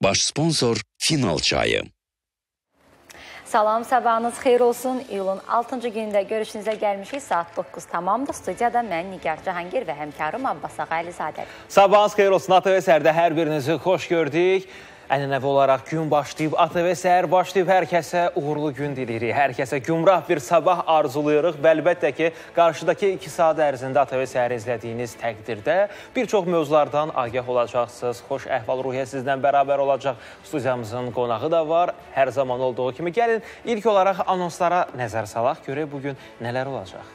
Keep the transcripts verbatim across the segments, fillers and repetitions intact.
Baş sponsor Final çayı. Salam, sabahınız xeyir olsun. İyulun altıncı günündə görüşünüzə gəlmişik. Saat doqquz tamamdır. Studiyada mən Nigar Cahangir və həmkarım Abbas Ağaylizadədir. Sabahınız xeyir olsun. A T V Səhərdə hər birinizi xoş gördük. Ənənəvi olaraq gün başlayıb, A T V Səhər başlayıb, hər kəsə uğurlu gün diliyirik. Hər kəsə gümrah bir sabah arzulayırıq və əlbəttə ki, qarşıdakı iki saat ərzində A T V Səhər izlədiyiniz təqdirdə bir çox mövzulardan agah olacaqsınız. Xoş əhval-ruhiyyə sizdən bərabər olacaq. Studiyamızın qonağı da var. Hər zaman olduğu kimi gəlin, ilk olaraq anonslara nəzər salaq. Görək bugün nələr olacaq.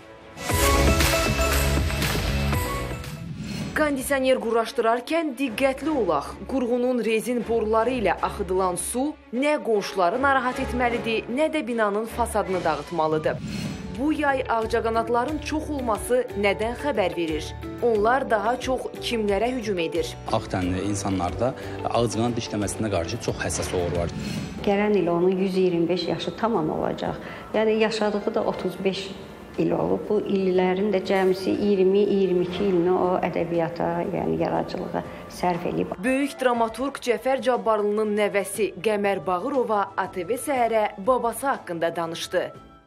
Kondisioner quraşdırarkən diqqətli olaq. Qurğunun rezin boruları ilə axıdılan su nə qonşuları narahat etməlidir, nə də binanın fasadını dağıtmalıdır. Bu yay ağcaqanadların çox olması nədən xəbər verir? Onlar daha çox kimlərə hücum edir? Ağ tənli insanlarda ağcaqanad dişləməsinə qarşı çox həssas olur var. Gələn il onun yüz iyirmi beş yaşı tamam olacaq. Yəni yaşadığı da otuz beş il olub. Bu illərin də cəmisi iyirmi iyirmi iki ilini o ədəbiyyata, yəni yaradıcılığa sərf edib. Böyük dramaturq Cəfər Cabbarlının nəvəsi Qəmər Bağırova A T V Səhərə babası haqqında danışdı.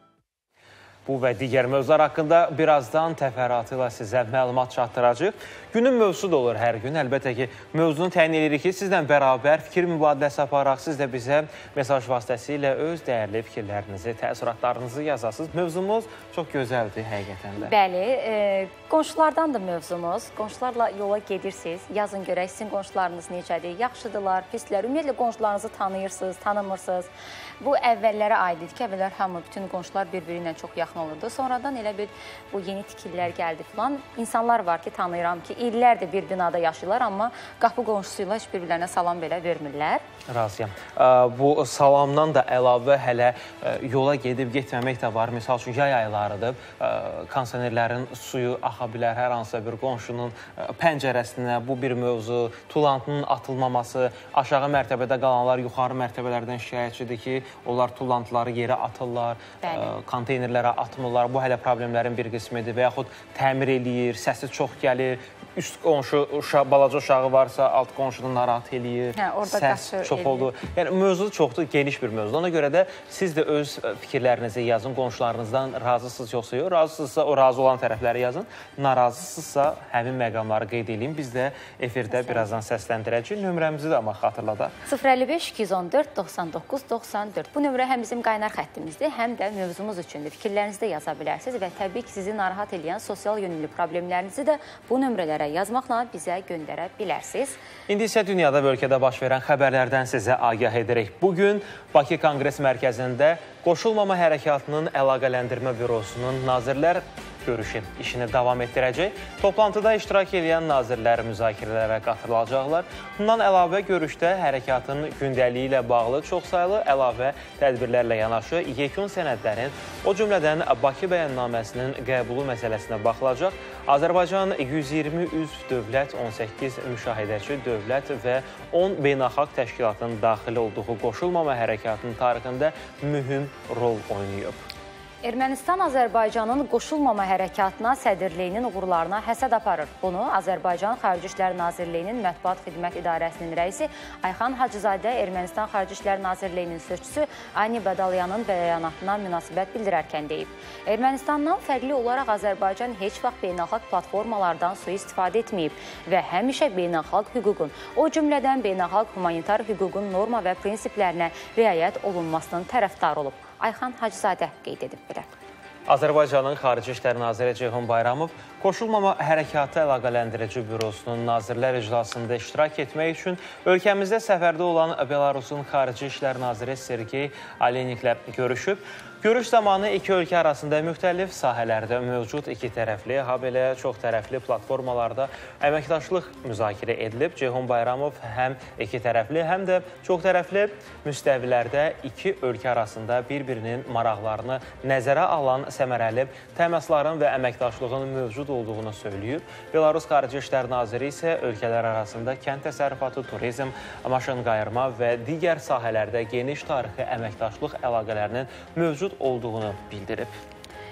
Bu və digər mövzular haqqında birazdan təfərrüatı ilə sizə məlumat çatdıracaq. Günün mövzusu da olur hər gün. Əlbəttə ki, mövzunu təyin edirik ki, sizlə bərabər fikir mübadiləsi aparaq. Siz də bizə mesaj vasitəsilə öz dəyərli fikirlərinizi, təəssüratlarınızı yazasınız. Mövzumuz çox gözəldir həqiqətən də. Bəli, e, qonşulardandır mövzumuz. Qonşularla yola gedirsiniz. Yazın görək, sizin qonşularınız necədir? Yaxşıdırlar, pislər. Ümumiyyətlə, qonşularınızı tanıyırsınız, tanımırsınız. Bu əvvəllərə aid idi ki, əvvəllər hamı, bütün qonşular bir-biri ilə çox yaxın olurdu. Sonradan elə bir bu yeni tikillər gəldi filan. İnsanlar var ki, tanıyıram ki, illərdir bir binada yaşayırlar, amma qapı qonşusuyla heç bir-birlərinə salam belə vermirlər. Razıyam. Bu salamdan da əlavə hələ yola gedib getməmək də var. Misal üçün, yay aylarıdır. Kondisionerlərin suyu axa bilər hər hansısa bir qonşunun pəncərəsinə. Bu bir mövzu. Tullantının atılmaması. Aşağı mərtəbədə qalanlar yuxarı mərtəbələrdən şikayətçidir ki, onlar tullantıları yerə atırlar, konteynerlərə atmırlar. Bu hələ problemlərin bir qismidir və yaxud təmir eləyir, səsi çox gəlir. Üst qonşu, uşaq, balaca uşağı varsa, alt qonşunu narahat eləyir, hə, səs çox olur. Yəni, mövzu çoxdur, geniş bir mövzu. Ona görə də siz də öz fikirlərinizi yazın, qonşularınızdan razısınız yoxsa yox, razısınızsa o razı olan tərəfləri yazın, narazısınızsa həmin məqamları qeyd edin. Biz də efirdə birazdan səsləndirəcək. Nömrəmizi də amma xatırladaq. sıfır əlli beş iki yüz on dörd doxsan doqquz doxsan dörd. Bu nömrə həm bizim qaynar xəttimizdir, həm də mövzumuz üçündür. Fikirlərinizi də yaza bilərsiniz və təbii ki, sizi narahat edən sosial yönlü problemlərinizi də bu nömrələrə yazmaqla bizə göndərə bilərsiniz. İndi isə dünyada və ölkədə baş verən xəbərlərdən sizə agah edirik. Bugün Bakı Konqres Mərkəzində Qoşulmama Hərəkatının Əlaqələndirmə Bürosunun Nazirlər görüşü işini davam etdirəcək. Toplantıda iştirak edən nazirlər müzakirələrə qatılacaqlar. Bundan əlavə görüşdə hərəkatın gündəliyi ilə bağlı çoxsaylı əlavə tədbirlərlə yanaşı yekun sənədlərin, o cümlədən Bakı bəyannaməsinin qəbulu məsələsinə baxılacaq. Azərbaycan yüz iyirmi üzv dövlət, on səkkiz müşahidəçi dövlət və on beynəlxalq təşkilatın daxil olduğu Qoşulmama Hərəkatının tarixində mühüm rol oynayıb. Ermənistan Azərbaycanın Qoşulmama Hərəkatına sədrliyinin uğurlarına həsəd aparır. Bunu Azərbaycan Xarici İşlər Nazirliyinin Mətbuat Xidmət İdarəsinin rəisi Ayxan Hacızadə Ermənistan Xarici İşlər Nazirliyinin sözçüsü Ani Badalyanın bəyanatına münasibət bildirərkən deyib. Ermənistandan fərqli olaraq Azərbaycan heç vaxt beynəlxalq platformalardan sui-istifadə etməyib və həmişə beynəlxalq hüququn, o cümlədən beynəlxalq humanitar hüququn norma və prinsiplərinə riayət olunmasının tərəfdarı olub. Ayxan Hacızadə qeyd edib belə. Azərbaycanın Xarici İşlər Naziri Ceyhun Bayramov Qoşulmama Hərəkatı Əlaqələndirici Bürosunun Nazirlər iclasında iştirak etmək üçün ölkəmizdə səfərdə olan Belarusun Xarici İşlər Naziri Sergey Aleniklə görüşüb. Görüş zamanı iki ölkə arasında müxtəlif sahələrdə mövcud iki tərəfli, habelə çox tərəfli platformalarda əməkdaşlıq müzakirə edilib. Ceyhun Bayramov həm iki tərəfli, həm də çox tərəfli müstəvilərdə iki ölkə arasında bir-birinin maraqlarını nəzərə alan səmərəli təmasların və əməkdaşlığın mövcud olduğunu söyləyib. Belarus Xarici İşlər Naziri isə ölkələr arasında kənd təsərrüfatı, turizm, maşın qayırma və digər sahələrdə geniş tarixi əməkdaşlıq əlaqələrinin mövcud olduğunu bildirib.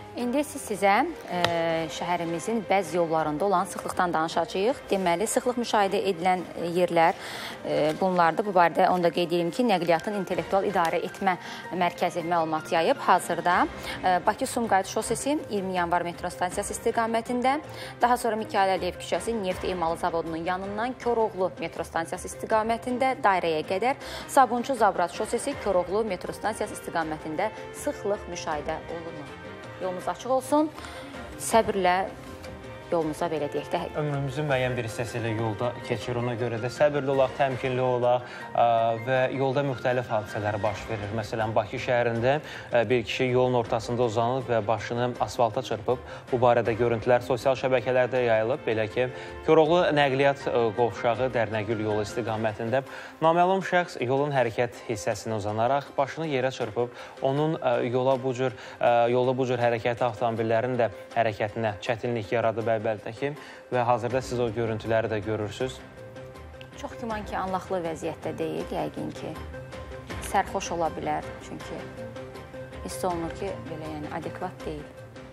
İndi sizə e, şəhərimizin bəzi yollarında olan sıxlıqdan danışacağıq. Deməli, sıxlıq müşahidə edilən yerlər e, bunlardır. Bu barədə onu da qeyd edeyim ki, Nəqliyyatın İntellektual İdarə Etmə Mərkəzi məlumat yayıb. Hazırda e, Bakı-Sumqayıt şosesi iyirmi yanvar metro stansiyası istiqamətində, daha sonra Mikayıl Əliyev küçəsi Neft emalı zavodunun yanından Koroğlu metro stansiyası istiqamətində dairəyə qədər, Sabunçu Zabrat şosesi Koroğlu metro stansiyası istiqamətində sıxlıq müşahidə olunur. Yolumuz açıq olsun, səbirlə yolumuza belə deyək də. Ömrümüzün müəyyən bir hissəsi ilə yolda keçir, ona görə də səbirli olaq, təmkinli olaq və yolda müxtəlif hadisələr baş verir. Məsələn, Bakı şəhərində bir kişi yolun ortasında uzanıb və başını asfalta çırpıb. Bu barədə görüntülər sosial şəbəkələrdə yayılıb. Belə ki, Koroğlu Nəqliyyat Qovşağı Dərnəgül yolu istiqamətində naməlum şəxs yolun hərəkət hissəsinə uzanaraq başını yerə çırpıb, onun yola bu cür, yolda bu cür hərəkəti avtomobillərin də hərəkətinə çətinlik yaradıb əlbəttə və hazırda siz o görüntüləri də görürsünüz. Çox güman ki, anlaqlı vəziyyətdə deyil, yəqin ki, sərxoş ola bilər, çünki hiss olunur ki, belə yəni adekvat deyil.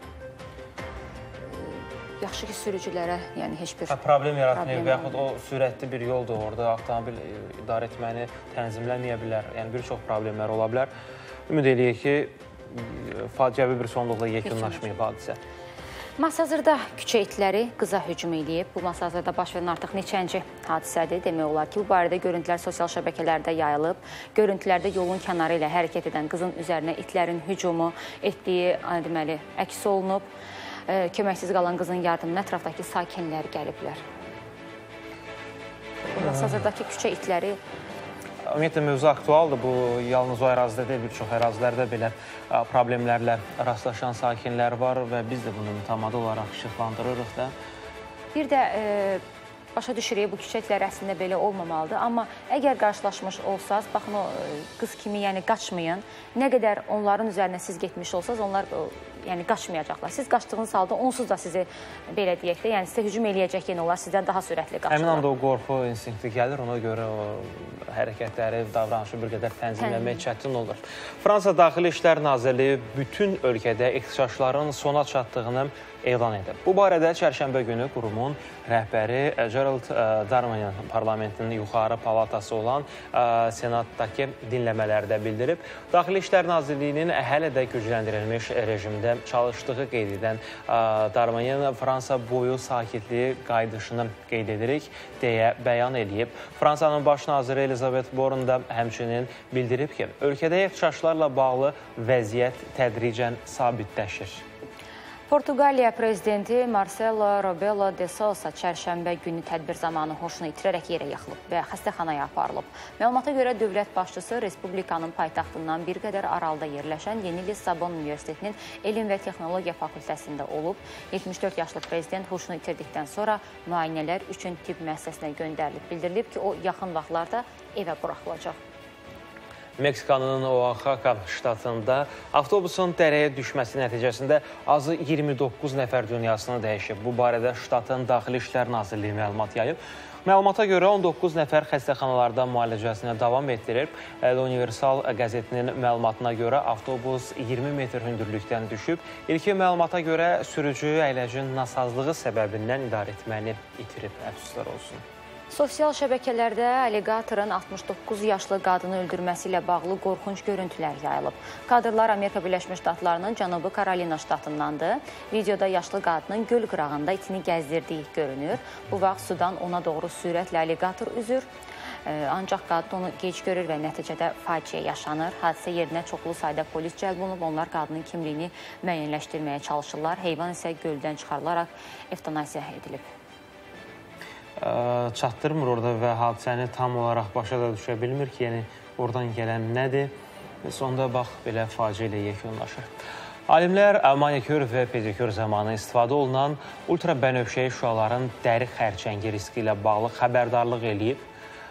Yaxşı ki, sürücülərə yəni heç bir problem yaratmıyor və yaxud o sürətli bir yoldur, orada avtomobil idarə etməni tənzimləməyə bilər, yəni bir çox problemlər ola bilər. Ümid eləyək ki, faciəvi bir sonluqla yekunlaşmayıb hadisə. Masazırda küçə itləri qıza hücum edib. Bu Masazırda baş verən artıq neçənci hadisədir. Demək olar ki, bu barədə görüntülər sosial şəbəkələrdə yayılıb. Görüntülərdə yolun kənarı ilə hərəkət edən qızın üzərinə itlərin hücumu etdiyi deməli əks olunub. Köməksiz qalan qızın yardımına ətrafdakı sakinlər gəliblər. Masazırdakı küçə itləri Ümumiyyətlə, mövzu aktualdır. Bu, yalnız o ərazidə deyil, bir çox ərazilərdə belə problemlərlə rastlaşan sakinlər var və biz də bunu mütəmadi olaraq işıqlandırırıq da. Bir də e, başa düşürük, bu küçə itləri əslində belə olmamalıdır. Amma əgər qarşılaşmış olsanız, baxın o qız kimi yəni qaçmayın. Nə qədər onların üzərinə siz getmiş olsanız, onlar yəni qaçmayacaqlar. Siz qaçdığınız halda onsuz da sizi belə deyək də, yəni sizə hücum eləyəcək yenə onlar sizdən daha sürətli qaçırlar. Həmin anda o qorxu instinkti gəlir, ona görə o hərəkətləri, davranışı bir qədər tənzimləmək çətin olur. Fransa Daxili İşlər Nazirliyi bütün ölkədə ixtişaşların sona çatdığını elan edib. Bu barədə çərşənbə günü qurumun rəhbəri Gerald Darmanin parlamentinin yuxarı palatası olan senatdakı dinləmələrdə bildirib. Daxili İşlər Nazirliyinin hələ də gücləndirilmiş rejimdə çalışdığı qeyd edən Darmanin Fransa boyu sakitliyi qaydışını qeyd edirik deyə bəyan edib. Fransanın baş naziri Elizabeth Borne da həmçinin bildirib ki, ölkədə ixtişaşlarla bağlı vəziyyət tədricən sabitləşir. Portuqaliya prezidenti Marcelo Rebelo de Sousa çərşənbə günü tədbir zamanı hoşunu itirərək yerə yıxılıb və xəstəxanaya aparılıb. Məlumata görə dövlət başçısı Respublikanın paytaxtından bir qədər aralıda yerləşən Yeni Lissabon Universitetinin Elm və Texnologiya fakültəsində olub. yetmiş dörd yaşlı prezident hoşunu itirdikdən sonra müayinələr üçün tibb müəssisəsinə göndərilib. Bildirilib ki, o yaxın vaxtlarda evə buraxılacaq. Meksikanın Oaxaca ştatında avtobusun dərəyə düşməsi nəticəsində azı iyirmi doqquz nəfər dünyasını dəyişib. Bu barədə ştatın Daxili İşlər Nazirliyi məlumat yayıb. Məlumata görə on doqquz nəfər xəstəxanalarda müalicəsinə davam etdirir. El Universal qəzetinin məlumatına görə avtobus iyirmi metr hündürlükdən düşüb. İlkin məlumata görə sürücü əyləcin nasazlığı səbəbindən idarə etməni itirib. Əfsuslar olsun. Sosial şəbəkələrdə alligatorun altmış doqquz yaşlı qadını öldürməsi ilə bağlı qorxunc görüntülər yayılıb. Kadrlar Amerika Birləşmiş Ştatlarının Cənubi Karolina ştatındandır. Videoda yaşlı qadının göl qırağında itini gəzdirdiyi görünür. Bu vaxt sudan ona doğru sürətlə alligator üzür. Ancaq qadın onu gec görür və nəticədə faciə yaşanır. Hadisə yerinə çoxlu sayda polis cəlb olunub. Onlar qadının kimliyini müəyyənləşdirməyə çalışırlar. Heyvan isə göldən çıxarılaraq evtanasiya edilib. Çatdırmır orada və hadisəni tam olaraq başa da düşə bilmir ki, yəni oradan gələn nədir? Sonda bax, belə faciə ilə yekunlaşır. Alimlər manikür və pedikür zamanı istifadə olunan ultrabənövşəyi şüaların dəri xərçəngi riski ilə bağlı xəbərdarlıq eləyib.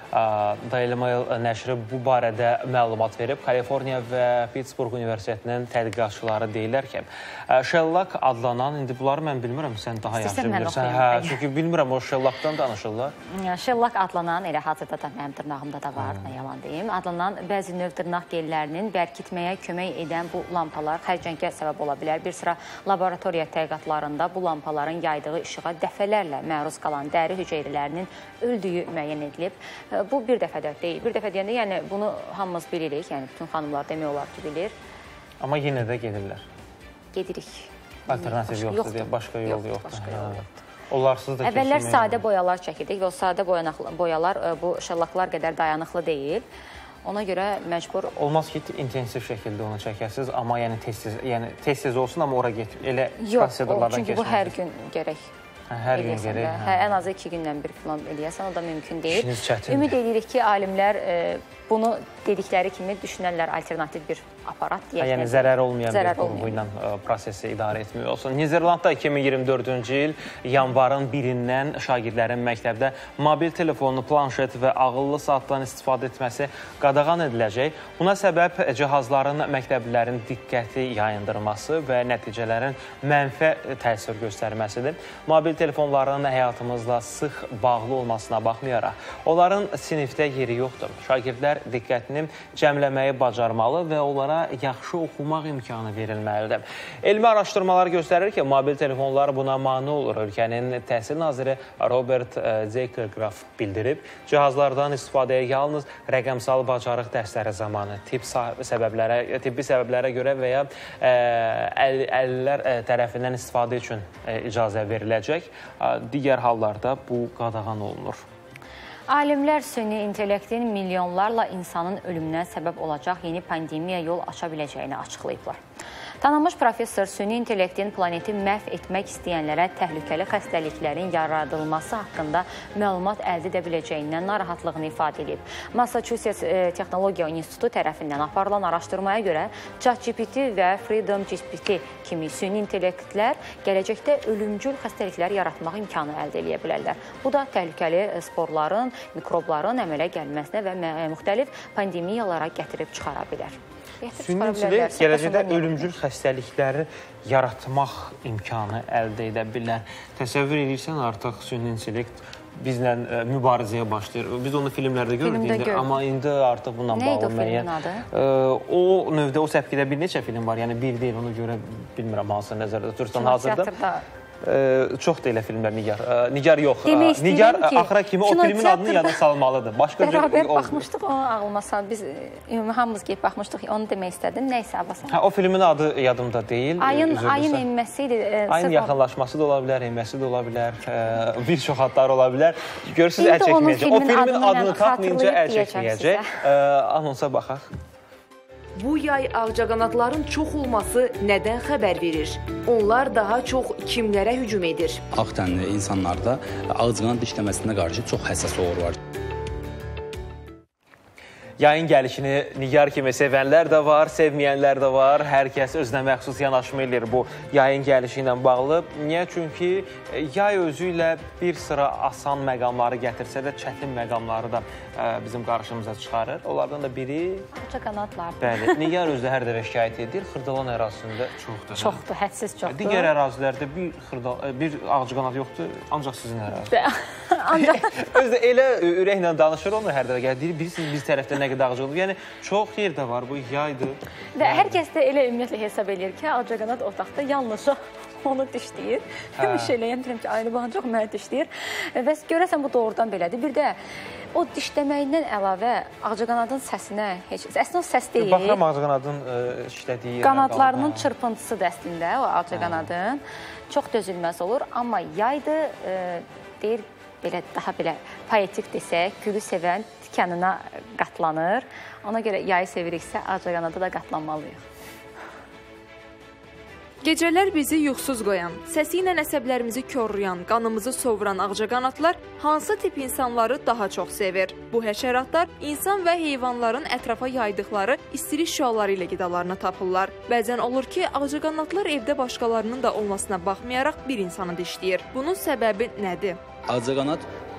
Daily Mail nəşri bu barədə məlumat verib. Kaliforniya və Pittsburgh Universitetinin tədqiqatçıları deyirlər ki, Sherlock adlanan, indi bunları mən bilmirəm, sən daha yaxşı bilirsən. Hə, çünki bilmirəm, o Sherlockdan danışırlar. Sherlock adlanan, elə hazırda da mənim dırnağımda da var, yalan deyim. Adlanan bəzi növ dırnaq gellərinin bərkitməyə kömək edən bu lampalar xərcəngə səbəb ola bilər. Bir sıra laboratoriya tədqiqatlarında bu lampaların yaydığı işığa dəfələrlə məruz qalan dəri hüceyrələrinin öldüyü müəyyən edilib. Bu bir dəfədə deyil. Bir dəfə deyəndə, yəni bunu hamımız bilirik, yəni bütün xanımlar demək olar ki, bilir. Amma yenə də gedirlər. Gedirik. Alternativ yoxdur deyə, başqa yol yoxdur. Onlarsız da əvvəllər sadə boyalar çəkirdik və o sadə boyalar bu şəllaqlar qədər dayanıqlı deyil. Ona görə məcbur... Olmaz ki, intensiv şəkildə onu çəkəsiniz, amma yəni tez-tez, yəni tez-tez olsun, amma ora get, elə kasedalardan keçməlidir. Çünki bu hər gün gərək. Hər gün gərək. Hə, ən azı iki gündən bir filan eləyəsən, o da mümkün deyil. İşiniz çətindir. Ümid edirik ki, alimlər bunu dedikləri kimi düşünərlər alternativ bir aparat deyək. Yəni zərər olmayan bir qurğu ilə prosesi idarə etmək olsun. Nizerlandda iki min iyirmi dördüncü il yanvarın birindən şagirdlərin məktəbdə mobil telefonu, planşet və ağıllı saatdan istifadə etməsi qadağan ediləcək. Buna səbəb cihazların məktəblilərin diqqəti yayındırması və nəticələrin mənfi təsir göstərməsidir. Mobil telefonların həyatımızla sıx bağlı olmasına baxmayaraq, onların sinifdə yeri yoxdur. Şagirdlər diqqətini cəmləməyi bacarmalı və onlara yaxşı oxumaq imkanı verilməlidir. Elmi araşdırmalar göstərir ki, mobil telefonlar buna mane olur. Ölkənin Təhsil naziri Robert Zeigergraf bildirib, cihazlardan istifadəyə yalnız rəqəmsal bacarıq dərsləri zamanı tibbi səbəblərə, tibbi səbəblərə görə və ya əlillər tərəfindən istifadə üçün icazə veriləcək. Digər hallarda bu qadağan olunur. Alimlər süni intellektin milyonlarla insanın ölümünə səbəb olacaq yeni pandemiya yol aça biləcəyini açıqlayıblar. Tanınmış professor süni intellektin planeti məhv etmək istəyənlərə təhlükəli xəstəliklərin yaradılması haqqında məlumat əldə edə biləcəyindən narahatlığını ifadə edib. Massachusetts Texnologiya İnstitutu tərəfindən aparılan araşdırmaya görə ChatGPT və FreedomGPT kimi süni intellektlər gələcəkdə ölümcül xəstəliklər yaratmaq imkanı əldə edə bilərlər. Bu da təhlükəli sporların, mikrobların əmələ gəlməsinə və müxtəlif pandemiyalara gətirib çıxara bilər. Süni intellekt gələcəkdə ölümcül xəstəlikləri yaratmaq imkanı əldə edə bilər. Təsəvvür edirsən, artıq süni intellekt bizlə mübarizəyə başlayır. Biz onu filmlərdə görürük, amma indi artıq bununla bağlı. Neydi o filmin adı? O növdə, o səpkidə bir neçə film var, yəni bir deyil, onu görə bilmirəm hansı nəzərdə tutursan hazırda. Çox da elə filmlər Nigar. Nigar yox. Nigar axıra kimi o filmin adını yada salmalıdır. Bərabər baxmışdıq, onu ağlıma sal. Biz hamımız qeyb baxmışdıq, onu demək istədim. Nəysə, Abbas. O filmin adı yadımda deyil. Ayın enməsi idi. Ayın yaxınlaşması da ola bilər, enməsi də ola bilər. Bir çox adlar ola bilər. Görürsünüz, əl çəkməyəcək. O filmin adını tapmayınca əl çəkməyəcək. Anonsa baxaq. Bu yay ağcaqanadların çox olması nədən xəbər verir? Onlar daha çox kimlərə hücum edir? Ağ tənli insanlarda ağcaqanad dişləməsinə qarşı çox həssas olur var. Yayın gəlişini Nigar kimi sevənlər də var, sevməyənlər də var. Hər kəs özünə məxsus yanaşma edir bu yayın gəlişi ilə bağlı. Niyə? Çünki yay özü ilə bir sıra asan məqamları gətirsə də çətin məqamları da bizim qarşımıza çıxarır. Onlardan da biri... Ağcaqanadlar. Bəli, Nigar özü hər dəfə şikayət edir. Xırdalan ərazisində çoxdur. Çoxdur, hədsiz çoxdur. Digər ərazilərdə bir ağcaqanad yoxdur, ancaq sizin ərazisində. Özü elə ürəklə danışır onu hər dəfə gəlir. Bilirsiniz, biz tərəfdə nə qədər ağcaqanad. Yəni, çox yerdə var, bu yaydır. Və hər kəs də elə ümumiyyətlə hesab edir ki, ağcaqanad otaqda yalnız onu dişləyir. Həmişə eləyəm, deyirəm ki, aynı baxın, çox mənə dişləyir. Və görəsən, bu doğrudan belədir. Bir də o dişləməyindən əlavə ağcaqanadın səsinə heç... Əslində o səs deyil. Baxıram ağcaqanadın işlədiyi... Qanadlarının çırpıntısıdır əslində o ağcaqanadın. Çox dözülməz olur. Amma yaydır, deyir, belə daha belə poetik desək, gülü sevən tikanına qatlanır. Ona görə yayı seviriksə, ağcaqanada da qatlanmalıyıq. Gecələr bizi yuxsuz qoyan, səsi ilə əsəblərimizi korlayan, qanımızı sovuran ağcaqanadlar hansı tip insanları daha çox sevir? Bu həşəratlar insan və heyvanların ətrafa yaydıqları istilik şüaları ilə qidalarına tapırlar. Bəzən olur ki, ağcaqanadlar evdə başqalarının da olmasına baxmayaraq bir insanı dişləyir. Bunun səbəbi nədir? Ağcaqanad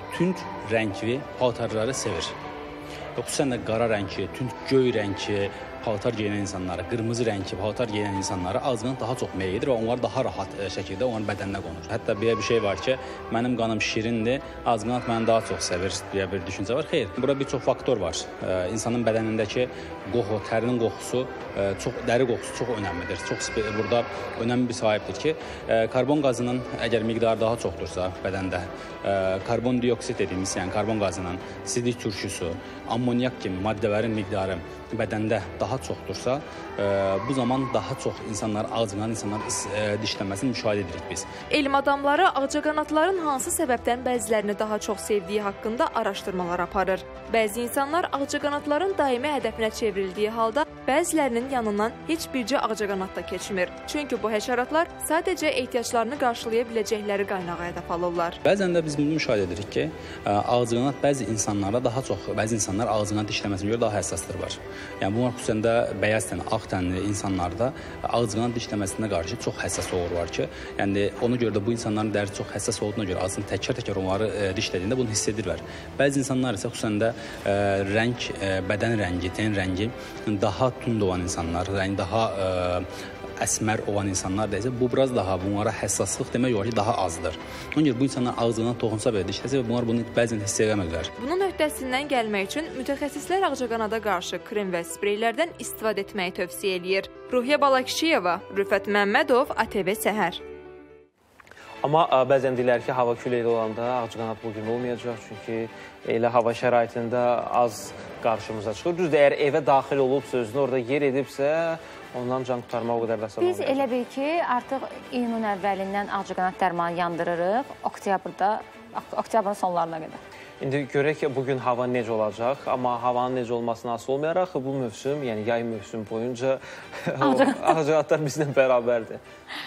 tünd rəngli paltarları sevir. Xüsusən də qara rəngli, tünd göy rəngli paltar geyinən insanlara, qırmızı rəngli paltar geyinən insanlara ağzına daha çox meyl edir və onlar daha rahat şəkildə onların bədəninə qonur. Hətta belə bir şey var ki, mənim qanım şirindir, ağzına məni daha çox sevir deyə bir düşüncə var. Xeyr, burada bir çox faktor var. Ee, insanın bədənindəki qoxu, tərinin qoxusu, e, çox dəri qoxusu çox önəmlidir. Çox burada önəmli bir sahibdir ki, e, karbon qazının əgər miqdarı daha çoxdursa bədəndə, e, karbon dioksid dediyimiz, yəni karbon qazının, sidik turşusu, ammonyak kimi maddələrin miqdarı bədəndə daha çoxdursa, e, bu zaman daha çox insanlar ağcaqanad insanlar e, dişlənməsini müşahidə edirik biz. Elm adamları ağcaqanadların hansı səbəbdən bəzilərini daha çox sevdiyi haqqında araşdırmalar aparır. Bəzi insanlar ağcaqanadların daimi hədəfinə çevrildiyi halda bəzilərinin yanından heç bircə ağcaqanad da keçmir. Çünki bu həşəratlar sadəcə ehtiyaclarını qarşılaya biləcəkləri qaynağa hədəf alırlar. Bəzən də biz bunu müşahidə edirik ki, ağcaqanad bəzi insanlara daha çox, bəzi insanlar ağcaqanad dişləməsinə görə daha həssasdır var. Yəni bunlar xüsusən də bəyaz tənli, ağ tənli insanlarda ağcaqanad dişləməsinə qarşı çox həssas olur var ki, yəni ona görə də bu insanların dəri çox həssas olduğuna görə ağzını təkrar-təkrar onları e, dişlədiyində bunu hiss edirlər. Bəzi insanlar isə xüsusən də e, rəng, e, bədən rəngi, ten rəngi daha tünd olan insanlar, rəng daha e, əsmər olan insanlar da isə bu biraz daha bunlara həssaslıq demək olar ki, daha azdır. Ona görə bu insanlar ağzından toxunsa belə dişləsə və bunlar bunu bəzən hiss edəmirlər. Bunun öhdəsindən gəlmək üçün mütəxəssislər ağcaqanada qarşı krem və spreylərdən istifadə etməyi tövsiyə eləyir. Ruhiyyə Balakişiyeva, Rüfət Məmmədov, A T V Səhər. Amma ə, bəzən deyirlər ki, hava küləkli olanda ağcaqanad bugün olmayacaq, çünki elə hava şəraitində az qarşımıza çıxır. Düzdür, əgər evə daxil olub sözünü orada yer edibsə, ondan can qurtarma o qədər də asan Biz olmayacaq. elə bil ki, artıq iyunun əvvəlindən ağcaqanad dərmanı yandırırıq, oktyabrda, oktyabrın sonlarına qədər. İndi görək ki, bugün hava necə olacaq, amma havanın necə olmasına asılı olmayaraq bu mövsüm, yəni yay mövsüm boyunca ağcaqanadlar bizlə bərabərdir.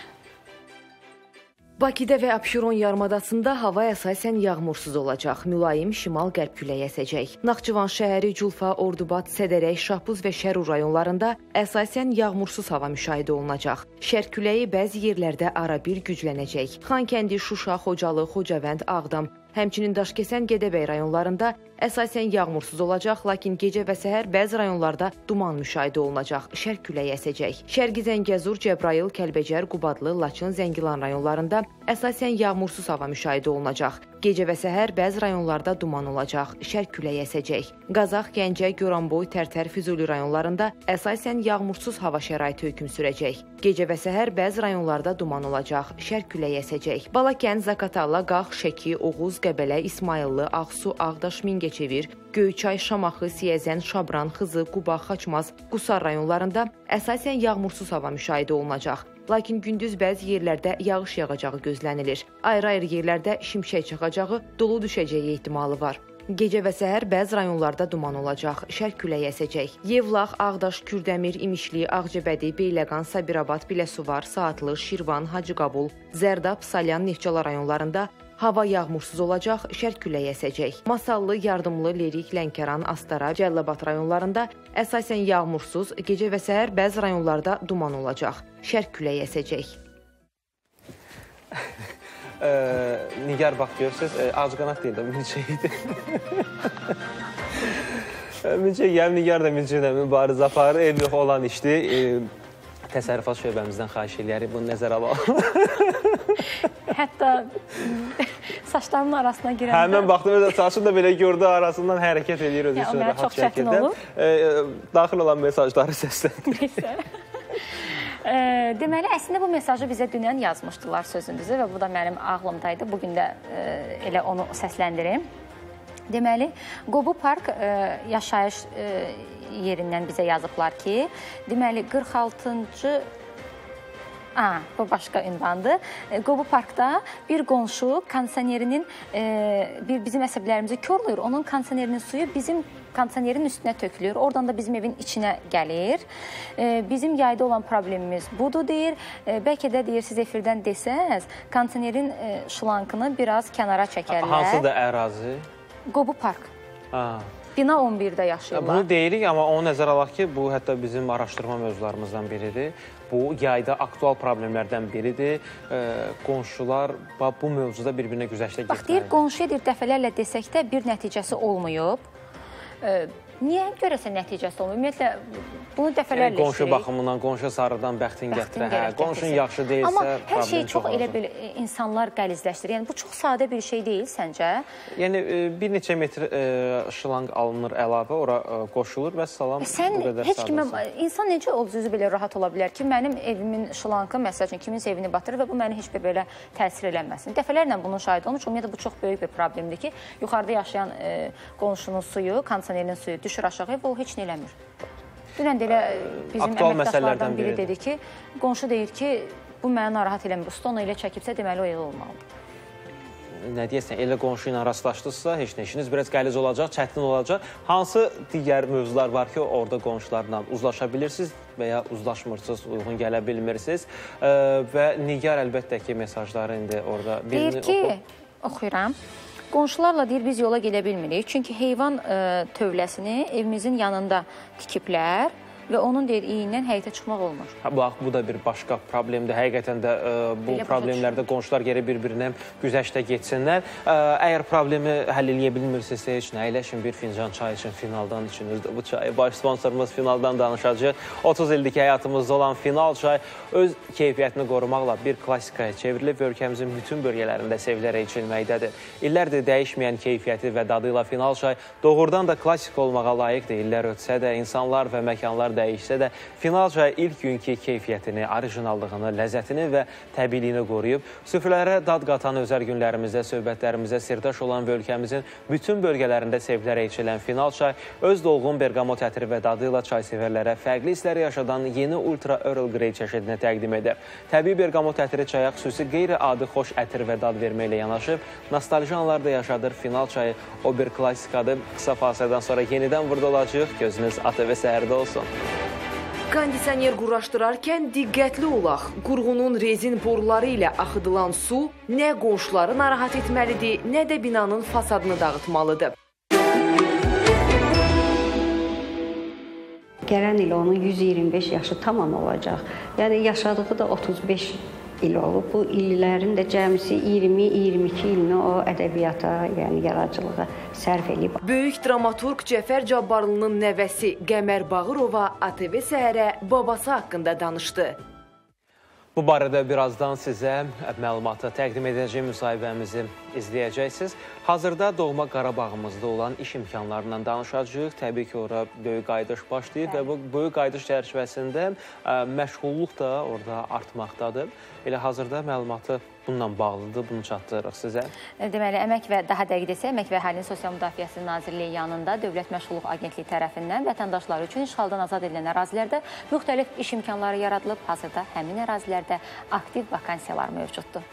Bakıda və Abşeron yarımadasında hava əsasən yağmursuz olacaq. Mülayim şimal-qərb küləyi əsəcək. Naxçıvan şəhəri, Culfa, Ordubad, Sədərək, Şahbuz və Şərur rayonlarında əsasən yağmursuz hava müşahidə olunacaq. Şərq küləyi bəzi yerlərdə ara bir güclənəcək. Xankəndi, Şuşa, Xocalı, Xocavənd, Ağdam, həmçinin Daşkəsən, Gədəbəy rayonlarında əsasən yağmursuz olacaq, lakin gecə və səhər bəzi rayonlarda duman müşahidə olunacaq. Şərq küləyi əsəcək. Şərqi Zəngəzur, Cəbrayıl, Kəlbəcər, Qubadlı, Laçın, Zəngilan rayonlarında əsasən yağmursuz hava müşahidə olunacaq. Gecə və səhər bəzi rayonlarda duman olacaq. Şərq küləyi əsəcək. Qazax, Gəncə, Goranboy, Tərtər, Füzuli rayonlarında əsasən yağmursuz hava şəraiti hökm sürəcək. Gecə və səhər bəzi rayonlarda duman olacaq. Şərq küləyi əsəcək. Balakən, Zaqatala, Qax, Şəki, Oğuz, Qəbələ, İsmayıllı, Ağsu, Ağdaş, Mingəçevir, Göyçay, Şamaxı, Siyəzən, Şabran, Xızı, Quba, Xaçmaz, Qusar rayonlarında əsasən yağmursuz hava müşahidə olunacaq. Lakin gündüz bəzi yerlərdə yağış yağacağı gözlənilir. Ayrı-ayrı yerlərdə şimşək çaxacağı, dolu düşəcəyi ehtimalı var. Gecə və səhər bəzi rayonlarda duman olacaq. Şərq küləyi əsəcək. Yevlax, Ağdaş, Kürdəmir, İmişli, Ağcabədi, Beyləqan, Sabirabad, Biləsuvar, Saatlı, Şirvan, Hacıqabul, Zərdab, Salyan, Neftçala rayonlarında hava yağmursuz olacaq, şərq küləyi əsəcək. Masallı, Yardımlı, Lerik, Lənkəran, Astara, Cəlilabad rayonlarında əsasən yağmursuz, gecə və səhər bəzi rayonlarda duman olacaq. Şərq küləyi əsəcək. e, Nigar, bax görürsünüz, e, ağcaqanad deyil də milçək idi. Milçək, yəni Nigar da milçəklə mübarizə aparır, evliq olan işdir. E, təsərrüfat şöbəmizdən xahiş eləyərik, bunu nəzərə alalım. Hətta saçlarımın arasına girəndə... Hə, mən baxdım, saçım da belə gördü, arasından hərəkət edir özü üçün rahat şəkildə. E, daxil olan mesajları səsləndir. E, deməli, əslində bu mesajı bizə dünən yazmışdılar sözünüzü və bu da mənim ağlımdaydı. Bugün də e, elə onu səsləndirim. Deməli, Qobu Park e, yaşayış e, yerindən bizə yazıblar ki, deməli, qırx altıncı Aa, bu başqa ünvandır. Qobu Parkda bir qonşu kondisionerinin e, bir bizim əsəblərimizi körləyir. Onun kondisionerinin suyu bizim kondisionerin üstünə tökülür. Oradan da bizim evin içinə gəlir. E, bizim yayda olan problemimiz budur deyir. E, bəlkə də deyir, siz efirdən desəz, kondisionerin e, şlankını biraz kənara çəkərlər. Hansı da ərazi? Qobu Park. Ha. Bina on birdə yaşayırlar. Bunu deyirik, amma onu nəzərə alaq ki, bu hətta bizim araşdırma mövzularımızdan biridir. Bu, yayda aktual problemlərdən biridir. E, qonşular bu mövzuda bir-birinə güzəştə getməlidir. Bax, deyir, qonşuya deyir, dəfələrlə desək də bir nəticəsi olmayıb. E, niyə görəsə nəticəsi olmayıb? Ümumiyyətlə, bunu dəfələrlə yəni, qonşu baxımından, qonşu sarıdan bəxtin gətirə, hə, qonşun yaxşı deyilsə, amma hər şey çox olacaq. elə bil insanlar qəlizləşdirir. Yəni, bu çox sadə bir şey deyil səncə? Yəni, e, bir neçə metr e, şılanq alınır əlavə, ora e, qoşulur və salam Sən bu qədər heç kimə, sadəsin. insan necə özü belə rahat ola bilər ki, mənim evimin şılankı, məsəl üçün, kiminsə evini batırır və bu məni heç bir belə təsir eləməsin. Dəfələrlə bunun şahidi olmuş, ümumiyyətlə bu çox böyük bir problemdir ki, yuxarıda yaşayan e, qonşunun suyu, kondisionerin suyu düşür aşağı və o heç nə eləmir. Dünən də elə bizim əməkdaşlardan biri dedi ki, qonşu deyir ki, bu mənə narahat eləmir, usta onu elə çəkibsə, deməli o elə olmalıdır. Nə deyəsən, elə qonşu ilə rastlaşdınızsa, heç nə işiniz biraz qəliz olacaq, çətin olacaq. Hansı digər mövzular var ki, orada qonşularla uzlaşa bilirsiniz və ya uzlaşmırsınız, uyğun gələ bilmirsiniz və Nigar əlbəttə ki, mesajları indi orada deyir ki, oxuyuram. Qonşularla deyir, biz yola gedə bilmirik. Çünki heyvan ə, tövləsini evimizin yanında tikiblər və onun deyir, iyindən həyətə çıxmaq olmur. Ha, bax, bu da bir başqa problemdir. Həqiqətən də ə, bu Belə problemlərdə qonşular geri bir-birinə güzəştə getsinlər. Ə, əgər problemi həll eləyə bilmirsinizsə, heç nə, əyləşin bir fincan çay için finaldan için. Özdə bu çayı baş sponsorumuz finaldan danışacaq. otuz illik həyatımızda olan final çay öz keyfiyyətini qorumaqla bir klassikaya çevrilib və ölkəmizin bütün bölgələrində sevilərək içilməkdədir. İllərdir dəyişməyən keyfiyyəti və dadı ilə final çay doğrudan da klassik olmağa layiqdir. İllər ötsə də, insanlar və məkanlar dəyişsə də, final çay ilk günkü keyfiyyətini, orijinallığını, ləzzətini və təbiiliyini qoruyub, süfrələrə dad qatan özəl günlərimizdə, söhbətlərimizdə sirdaş olan və ölkəmizin bütün bölgələrində sevilərək içilən final çay öz dolğun bergamot ətri və dadı ilə çay sevərlərə fərqli hissləri yaşadan yeni Ultra Earl Grey çeşidini təqdim edir. Təbii bergamot ətri çaya xüsusi qeyri-adi xoş ətir və dad verməklə yanaşıb, nostalji anlarda yaşadır final çayı, o bir klassikadır. Qısa fasilədən sonra yenidən burada olacaq. Gözünüz A T V səhərdə olsun. Kondisioner quraşdırarkən diqqətli olaq. Qurğunun rezin boruları ilə axıdılan su nə qonşuları narahat etməlidir, nə də binanın fasadını dağıtmalıdır. Gələn il onun yüz iyirmi beş yaşı tamam olacaq. Yəni yaşadığı da otuz beş il olub. Bu illərin də cəmisi iyirmi iyirmi iki ilini o ədəbiyyata, yəni yaradıcılığa sərf edib. Böyük dramaturq Cəfər Cabbarlının nəvəsi Qəmər Bağırova A T V səhərə babası haqqında danışdı. Bu barədə birazdan sizə məlumatı təqdim edəcək müsahibəmizi izləyəcəksiniz. Hazırda doğma Qarabağımızda olan iş imkanlarından danışacağıq. Təbii ki, ora böyük qayıdış başlayıb və bu böyük qayıdış çərçivəsində məşğulluq da orada artmaqdadır. Elə hazırda məlumatı bununla bağlıdır, bunu çatdırırıq sizə. Deməli, Əmək və daha dəqiq desə, Əmək və Əhalinin Sosial Müdafiəsi Nazirliyi yanında Dövlət Məşğulluq Agentliyi tərəfindən vətəndaşlar üçün işğaldan azad edilən ərazilərdə müxtəlif iş imkanları yaradılıb. Hazırda həmin ərazilərdə aktiv vakansiyalar mövcuddur.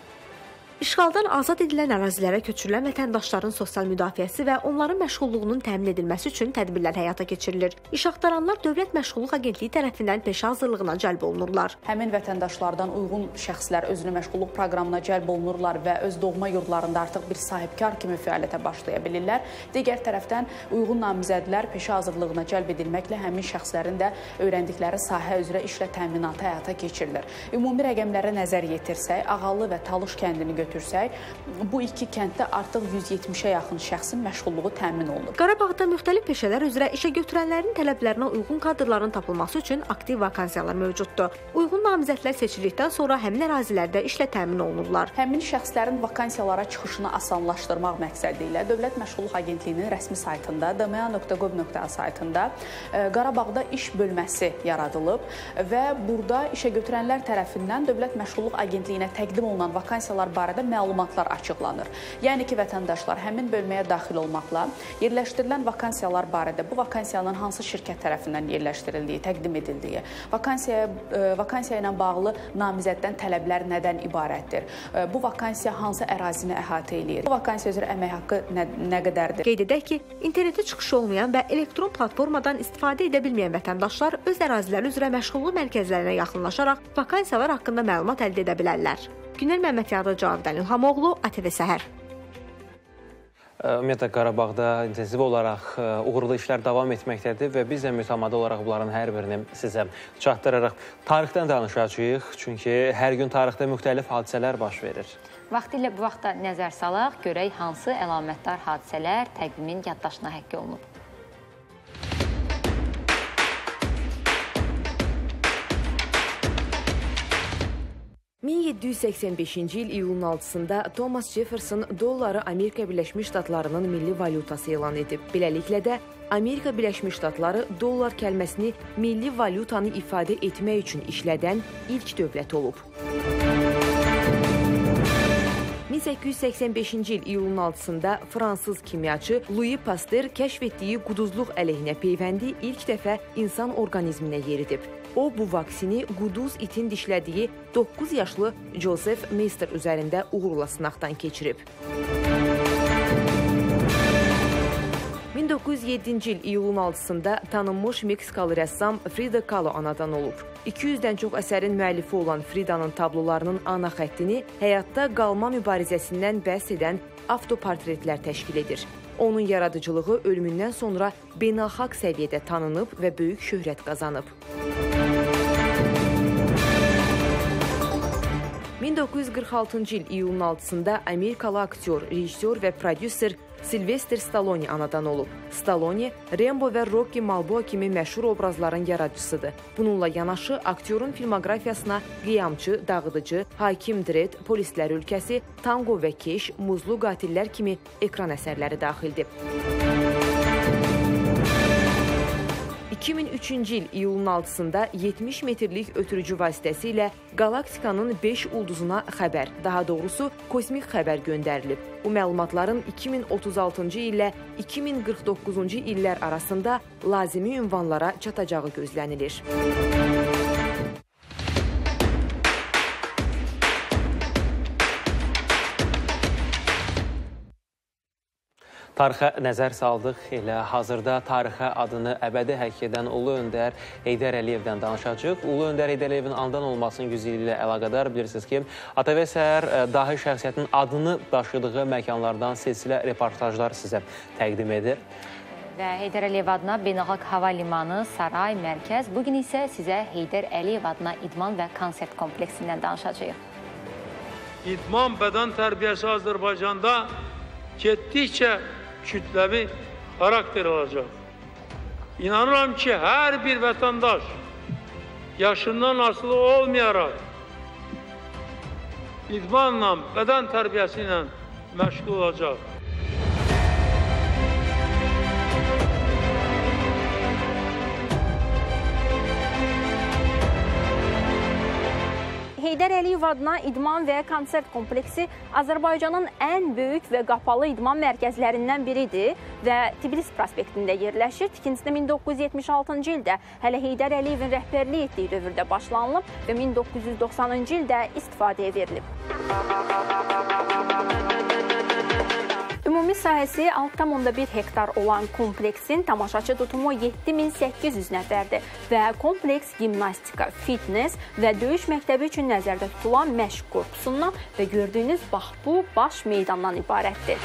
İşğaldan azad edilən ərazilərə köçürülən vətəndaşların sosial müdafiəsi və onların məşğulluğunun təmin edilməsi üçün tədbirlər həyata keçirilir. İş axtaranlar Dövlət Məşğulluq Agentliyi tərəfindən peşə hazırlığına cəlb olunurlar. Həmin vətəndaşlardan uyğun şəxslər özünü məşğulluq proqramına cəlb olunurlar və öz doğma yurdlarında artıq bir sahibkar kimi fəaliyyətə başlaya bilirlər. Digər tərəfdən uyğun namizədlər peşə hazırlığına cəlb edilməklə həmin şəxslərin də öyrəndikləri sahə üzrə işlə təminatı həyata keçirilir. Ümumi rəqəmlərə nəzər yetirsək, Ağalı və Talış kəndini götürürsək, bu iki kənddə artıq yüz yetmişə yaxın şəxsin məşğulluğu təmin olunub. Qarabağda müxtəlif peşələr üzrə işə götürənlərin tələblərinə uyğun kadrların tapılması üçün aktiv vakansiyalar mövcuddur. Uyğun namizədlər seçildikdən sonra həmin ərazilərdə işlə təmin olunurlar. Həmin şəxslərin vakansiyalara çıxışını asanlaşdırmaq məqsədi ilə Dövlət Məşğulluq Agentliyinin rəsmi saytında d m a nöqtə gov nöqtə a saytında Qarabağda iş bölməsi yaradılıb və burada işə götürənlər tərəfindən Dövlət Məşğulluq Agentliyinə təqdim olunan vakansiyalar barədə məlumatlar açıqlanır. Yəni ki, vətəndaşlar həmin bölməyə daxil olmaqla yerləşdirilən vakansiyalar barədə, bu vakansiyanın hansı şirkət tərəfindən yerləşdirildiyi, təqdim edildiyi, vakansiya, vakansiya ilə bağlı namizəddən tələblər nədən ibarətdir, bu vakansiya hansı ərazini əhatə eləyir, bu vakansiya üzrə əmək haqqı nə, nə qədərdir. Qeyd edək ki, internetə çıxışı olmayan və elektron platformadan istifadə edə bilməyən vətəndaşlar öz əraziləri üzrə məşğulluq mərkəzlərinə yaxınlaşaraq vakansiyalar haqqında məlumat əldə edə bilərlər. Günel Məmmədyanlı, Cavidan İlhamoğlu, A T V Səhər. Ümumiyyətlə, Qarabağda intensiv olaraq uğurlu işlər davam etməkdədir və biz də mütəmadi olaraq bunların hər birini sizə çatdıraraq tarixdən danışacağıq. Çünki hər gün tarixdə müxtəlif hadisələr baş verir. Vaxtilə bu vaxtda nəzər salaq, görək hansı əlamətdar hadisələr təqvimin yaddaşına həkk olunub. min yeddi yüz səksən beşinci il iyulun altısında Thomas Jefferson dolları Amerika Birləşmiş Ştatlarının milli valyutası elan edib. Beləliklə də Amerika Birləşmiş Ştatları dollar kəlməsini milli valyutanı ifadə etmək üçün işlədən ilk dövlət olub. min səkkiz yüz səksən beşinci il iyulun altısında fransız kimyaçı Louis Pasteur kəşf etdiyi quduzluq əleyhinə peyvəndi ilk dəfə insan orqanizminə yeridib. O, bu vaksini quduz itin dişlədiyi doqquz yaşlı Joseph Meister üzərində uğurla sınaqdan keçirib. min doqquz yüz yeddinci il iyulun altısında tanınmış Meksikalı rəssam Frida Kahlo anadan olub. iki yüzdən çox əsərin müəllifi olan Frida'nın tablolarının ana xəttini həyatda qalma mübarizəsindən bəhs edən avtoportretlər təşkil edir. Onun yaradıcılığı ölümündən sonra beynəlxalq səviyyədə tanınıb və böyük şöhrət qazanıb. min doqquz yüz qırx altıncı il iyulun altısında Amerikalı aktyor, rejissor və prodüser Sylvester Stallone anadan olub. Stallone, Rambo və Rocky Balboa kimi məşhur obrazların yaradıcısıdır. Bununla yanaşı aktyorun filmoqrafiyasına qiyamçı, dağıdıcı, Hakim Dredd, Polislər Ölkəsi, Tango və Keş, Muzlu Qatillər kimi ekran əsərləri daxildir. iki min üçüncü il iyulun altısında yetmiş metrlik ötürücü vasitəsilə Galaktikanın beş ulduzuna xəbər, daha doğrusu kosmik xəbər göndərilib. Bu məlumatların iki min otuz altıncı illə iki min qırx doqquzuncu illər arasında lazımi ünvanlara çatacağı gözlənilir. Tarixə nəzər saldıq. Elə hazırda tarixə adını əbədi həkk edən Ulu Öndər Heydər Əliyevdən danışacaq. Ulu Öndər Heydər Əliyevin andan olmasının yüz ili ilə əlaqədar bilirsiniz ki, A T V səhər dahi şəxsiyyətin adını daşıdığı məkanlardan silsilə reportajlar sizə təqdim edir. Və Heydər Əliyev adına Beynəlxalq Hava Limanı, Saray, Mərkəz. Bugün isə sizə Heydər Əliyev adına idman və konsert kompleksindən danışacağıq. İdman bədən tərbiyəsi Azərbaycanda getdikcə kütləvi xarakter alacaq. İnanıram ki, hər bir vətəndaş yaşından asılı olmayaraq idmanla, bədən tərbiyəsi ilə məşğul olacaq. Heydər Əliyev adına idman və konsert kompleksi Azərbaycanın ən böyük və qapalı idman mərkəzlərindən biridir və Tbilisi prospektində yerləşir. Tikintisi min doqquz yüz yetmiş altıncı ildə hələ Heydər Əliyevin rəhbərlik etdiyi dövrdə başlanılıb və min doqquz yüz doxsanıncı ildə istifadəyə verilib. Ümumi sahəsi altı tam onda bir hektar olan kompleksin tamaşaçı tutumu yeddi min səkkiz yüz nəfərdir və kompleks gimnastika, fitness və döyüş məktəbi üçün nəzərdə tutulan məşq korpusundan və gördüyünüz bax bu baş meydandan ibarətdir.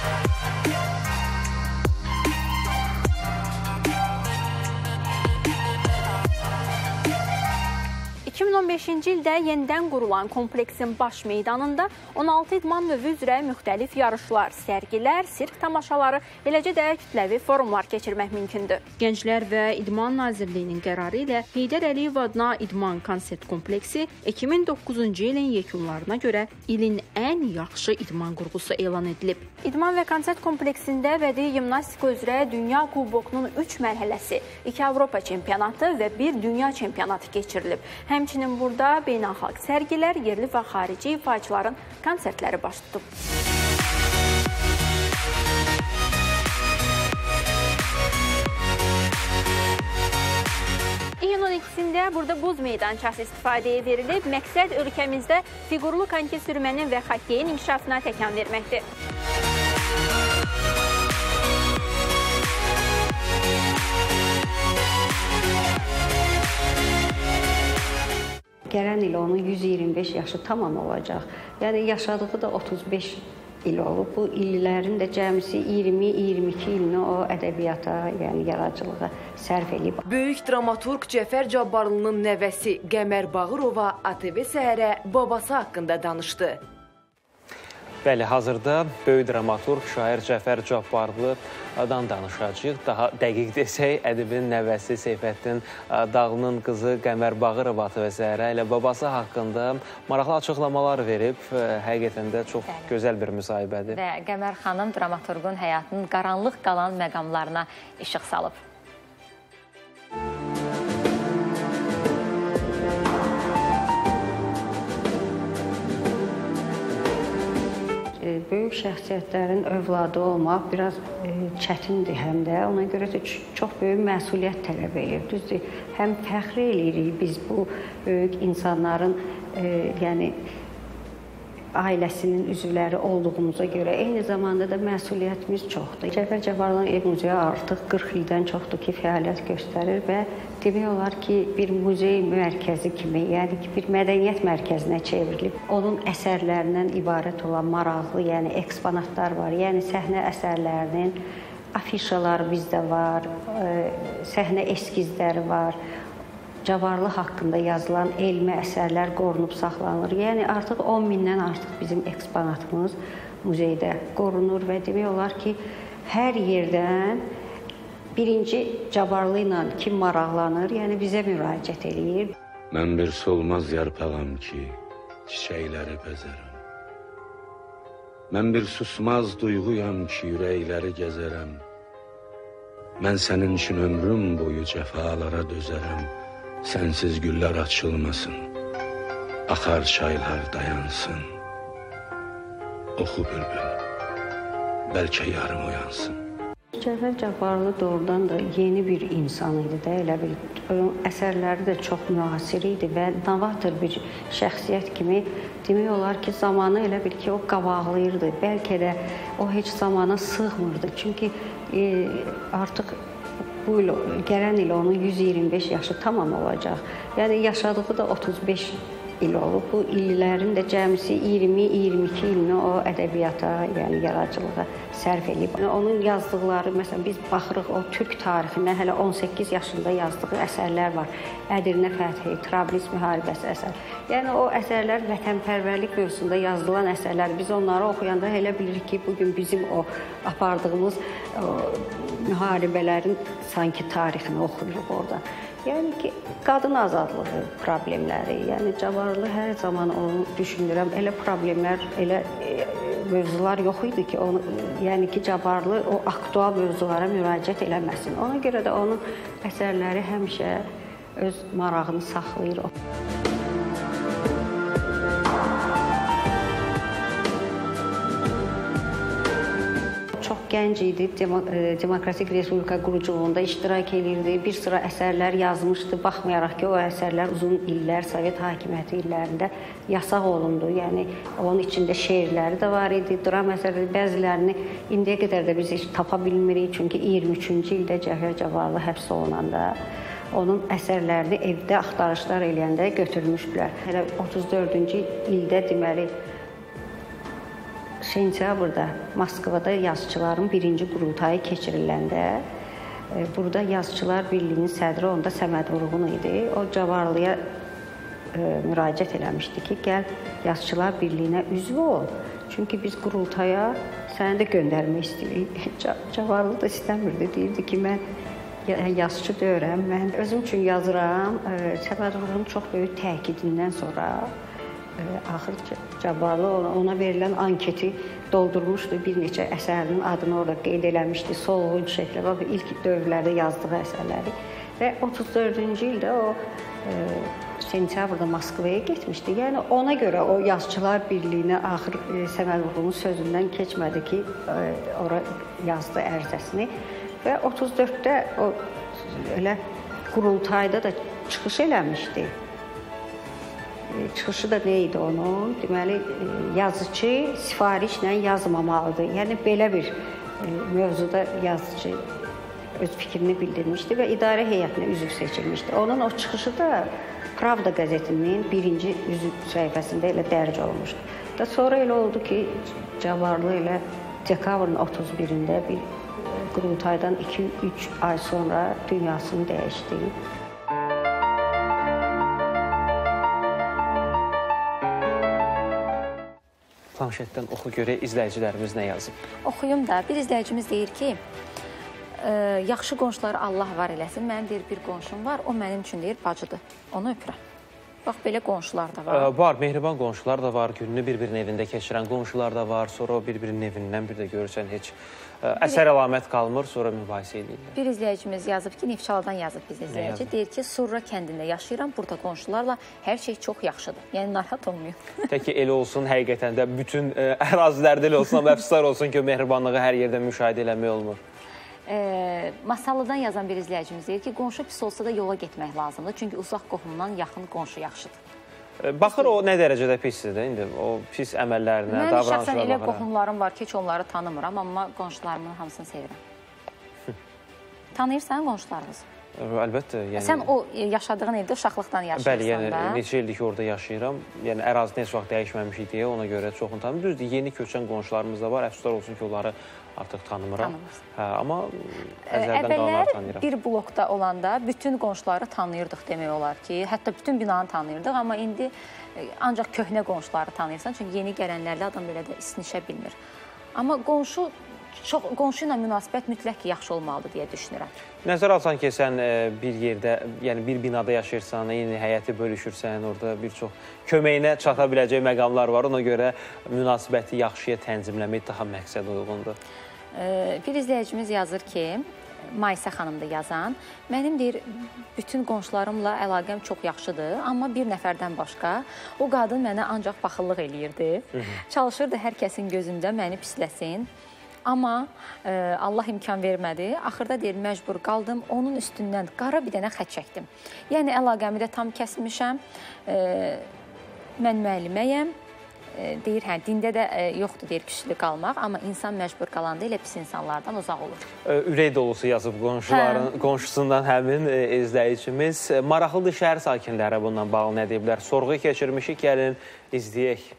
iki min on beşinci ildə yenidən qurulan kompleksin baş meydanında on altı idman növü üzrə müxtəlif yarışlar, sərgilər, sirk tamaşaları, eləcə də kütləvi forumlar keçirmək mümkündür. Gənclər və İdman Nazirliyinin qərarı ilə Heydər Əliyev adına idman konsert kompleksi iki min doqquzuncu ilin yekunlarına görə ilin ən yaxşı idman qurğusu elan edilib. İdman və konsert kompleksində bədii gimnastika üzrə Dünya Kubokunun üç mərhələsi, iki Avropa çempionatı və bir dünya çempionatı keçirilib. Həmçinin burada beynəlxalq sərgilər, yerli və xarici ifaçıların konsertləri baş tutub. İyunun ikisində burada buz meydançası istifadəyə verilib. Məqsəd ölkəmizdə fiqurlu konki sürmənin və xokeyin inkişafına təkan verməkdir. Gələn il onun yüz iyirmi beş yaşı tamam olacaq. Yəni yaşadığı da otuz beş il olub. Bu illərin də cəmisi iyirmi iyirmi iki ilini o ədəbiyyata, yəni yaradıcılığa sərf edib. Böyük dramaturq Cəfər Cabbarlının nəvəsi Qəmər Bağırova A T V Səhərə babası haqqında danışdı. Bəli, hazırda böyük dramaturq, şair Cəfər Cabbarlıdan danışacağıq. Daha dəqiq desək, ədibin nəvəsi Seyfəddin Dağlının qızı Qəmər Bağırova A T V Səhərə ilə babası haqqında maraqlı açıqlamalar verib. Həqiqətən də çox Bəli. gözəl bir müsahibədir. Və Qəmər xanım dramaturqun həyatının qaranlıq qalan məqamlarına işıq salıb. Böyük şəxsiyyətlərin övladı olmaq biraz e, çətindir həm də. Ona görə də çox böyük məsuliyyət tələb edir. Düzdür, həm fəxr edirik biz bu böyük insanların e, yəni ailəsinin üzvləri olduğumuza görə eyni zamanda da məsuliyyətimiz çoxdur. Cəfər Cabbarlının ev muzeyi artıq qırx ildən çoxdur ki, fəaliyyət göstərir və demək olar ki, bir muzey mərkəzi kimi, yəni ki, bir mədəniyyət mərkəzinə çevrilib. Onun əsərlərindən ibarət olan maraqlı, yəni eksponatlar var. Yəni səhnə əsərlərinin afişaları bizdə var, səhnə eskizləri var. Cabbarlı haqqında yazılan elmi əsərlər qorunub saxlanılır. Yəni artıq on mindən artıq bizim eksponatımız muzeydə qorunur və demək olar ki, hər yerdən birinci Cabbarlı ilə kim maraqlanır, yəni bizə müraciət eləyir. Mən bir solmaz yarpağam ki, çiçəkləri bəzərəm. Mən bir susmaz duyğuyam ki, ürəkləri gəzərəm. Mən sənin üçün ömrüm boyu cəfalara dözərəm. Sənsiz güllər açılmasın, axar çaylar dayansın. Oxu bülbül, bəlkə yarım oyansın. Cəfər Cabbarlı doğrudan da yeni bir insan idi də, elə bil. Əsərləri də çox müasir idi və novator bir şəxsiyyət kimi demək olar ki, zamanı elə bil ki, o qabaqlayırdı. Bəlkə də o heç zamana sığmırdı. Çünki e, artıq bu il, gələn il onun yüz iyirmi beş yaşı tamam olacaq. Yəni yaşadığı da otuz beş il olub. Bu illərin də cəmisi iyirmi iyirmi iki ilini o ədəbiyyata, yəni yaradıcılığa sərf edib. Onun yazdıqları, məsələn, biz baxırıq o türk tarixinə, hələ on səkkiz yaşında yazdığı əsərlər var. Ədirnə Fəthi, Trablis müharibəsi əsər. Yəni o əsərlər vətənpərvərlik mövzusunda yazılan əsərlər. Biz onları oxuyanda elə bilirik ki, bugün bizim o apardığımız o, müharibələrin sanki tarixini oxuyuruq orada. Yəni ki, qadın azadlığı problemləri, yəni Cabbarlı hər zaman onu düşünürəm, elə problemlər, elə e, mövzular yox idi ki, onu, yəni ki, Cabbarlı o aktual mövzulara müraciət eləməsin. Ona görə də onun əsərləri həmişə öz marağını saxlayır. Çox gənc idi, Demokratik Respublika quruculuğunda iştirak edirdi, bir sıra əsərlər yazmışdı, baxmayaraq ki, o əsərlər uzun illər Sovet hakimiyyəti illərində yasaq olundu. Yəni, onun içində şeirləri də var idi, dram əsərləri, bəzilərini indiyə qədər də biz heç tapa bilmirik, çünki iyirmi üçüncü ildə Cəfər Cabbarlı həbs olunanda onun əsərlərini evdə axtarışlar eləyəndə götürmüşdülər. Hələ otuz dördüncü ildə deməli, sentyabrda Moskvada yazıçıların birinci qurultayı keçiriləndə burada Yazıçılar Birliyinin sədri onda Səməd Vurğun idi. O Cabbarlıya e, müraciət eləmişdi ki, gəl Yazıçılar Birliyinə üzv ol. Çünki biz qurultaya səni də göndərmək istəyirik. Cabbarlı da istəmirdi. Deyirdi ki, mən yazıçı deyirəm, mən özüm üçün yazıram. Səməd Vurğunun çox böyük təkidindən sonra axır Cabbarlı ona verilən anketi doldurmuşdu. Bir neçə əsərinin adını orada qeyd eləmişdi. Solğun Çiçəklər, ilk dövrlərdə yazdığı əsərləri. Və otuz dördüncü ildə o e, sentyabrda Moskvaya getmişdi. Yəni ona görə o Yazıçılar Birliyinə axır e, Səməd Vurğunun sözündən keçmədi ki, e, ora yazdı ərizəsini. Və otuz dörddə o elə qurultayda da çıxış eləmişdi. Çıxışı da nə idi onun? Deməli, yazıcı sifarişlə yazmamalıdır. Yəni, belə bir mövzuda yazıcı öz fikrini bildirmişdi və idarə heyətinə üzv seçilmişdi. Onun o çıxışı da Pravda qəzetinin birinci üzv səhifəsində elə dərc olmuşdu. Da sonra elə oldu ki, Cavarlı ilə dekabrın otuz birində bir qurultaydan iki üç ay sonra dünyasını dəyişdi. Planşetdən oxu görək izləyicilərimiz nə yazıb. Oxuyum da. Bir izləyicimiz deyir ki, e, yaxşı qonşuları Allah var eləsin. Mənim deyir bir qonşum var, o mənim üçün deyir bacıdır. Onu öpürəm. Bax, belə qonşular da var. Ə, var, mehriban qonşular da var, gününü bir-birinin evində keçirən qonşular da var. Sonra o bir-birinin evindən bir də görürsən heç ə, əsər əlamət qalmır, sonra mübahisə edirlər. Bir izləyicimiz yazıb ki, Neftçaladan yazıb biz izləyici. Deyir ki, Surra kəndində yaşayıram, burada qonşularla hər şey çox yaxşıdır. Yəni, narahat olmuyor. Tək ki, elə olsun, həqiqətən də bütün ə, ərazilərdə elə olsun, amma əfsuslar olsun ki, mehribanlığı hər yerdə müşahidə eləmək olmur. E, Masallıdan yazan bir izləyicimiz deyir ki, qonşu pis olsa da yola getmək lazımdır. Çünki uzaq qohumdan yaxın qonşu yaxşıdır. Baxır o nə dərəcədə pisdir də indi, o pis əməllərinə, davranışına baxır. Mən şəxsən elə qohumlarım var ki, heç onları tanımıram, amma qonşularımın hamısını sevirəm. Tanıyırsan qonşularınızı? Əlbəttə. Yəni... Sən o yaşadığın evdə uşaqlıqdan yaşayırsan Bəli, yəni, da. Bəli, neçə ildir ki, orada yaşayıram. Yəni, ərazi heç vaxt dəyişməmişik deyə ona görə çoxunu tanımır. Düzdür, yeni köçən qonşularımız da var. Əfsuslar olsun ki, onları artıq tanımıram. Hə, amma əzəldən qalanları tanıyıram. Bir blokda olanda bütün qonşuları tanıyırdıq demək olar ki, hətta bütün binanı tanıyırdıq, amma indi ancaq köhnə qonşuları tanıyırsan, çünki yeni gələnlərlə adam belə də isnişə bilmir. Amma qonşu Çox, qonşu ilə münasibət mütləq ki, yaxşı olmalıdır deyə düşünürəm. Nəzər alsan ki, sən bir yerdə, yəni bir binada yaşayırsan, eyni həyəti bölüşürsən, orada bir çox köməyinə çata biləcək məqamlar var. Ona görə münasibəti yaxşıya tənzimləmək daha məqsəd uyğundur. Bir izləyicimiz yazır ki, Maysə xanım da yazan, mənim deyir, bütün qonşularımla əlaqəm çox yaxşıdır, amma bir nəfərdən başqa o qadın mənə ancaq baxıllıq eləyirdi. Çalışırdı hər kəsin gözündə məni pisləsin. Amma e, Allah imkan vermədi. Axırda deyir, məcbur qaldım. Onun üstündən qara bir dənə xət çəkdim. Yəni, əlaqəmi də tam kəsmişəm. E, mən müəlliməyəm. E, deyir, hə, dində də e, yoxdur, deyir, küslü qalmaq. Amma insan məcbur qalanda elə pis insanlardan uzaq olur. E, ürək dolusu yazıb qonşuların, hə. qonşusundan həmin e, izləyicimiz. Maraqlıdır şəhər sakinləri bundan bağlı nə deyiblər? Sorğu keçirmişik, gəlin izləyək.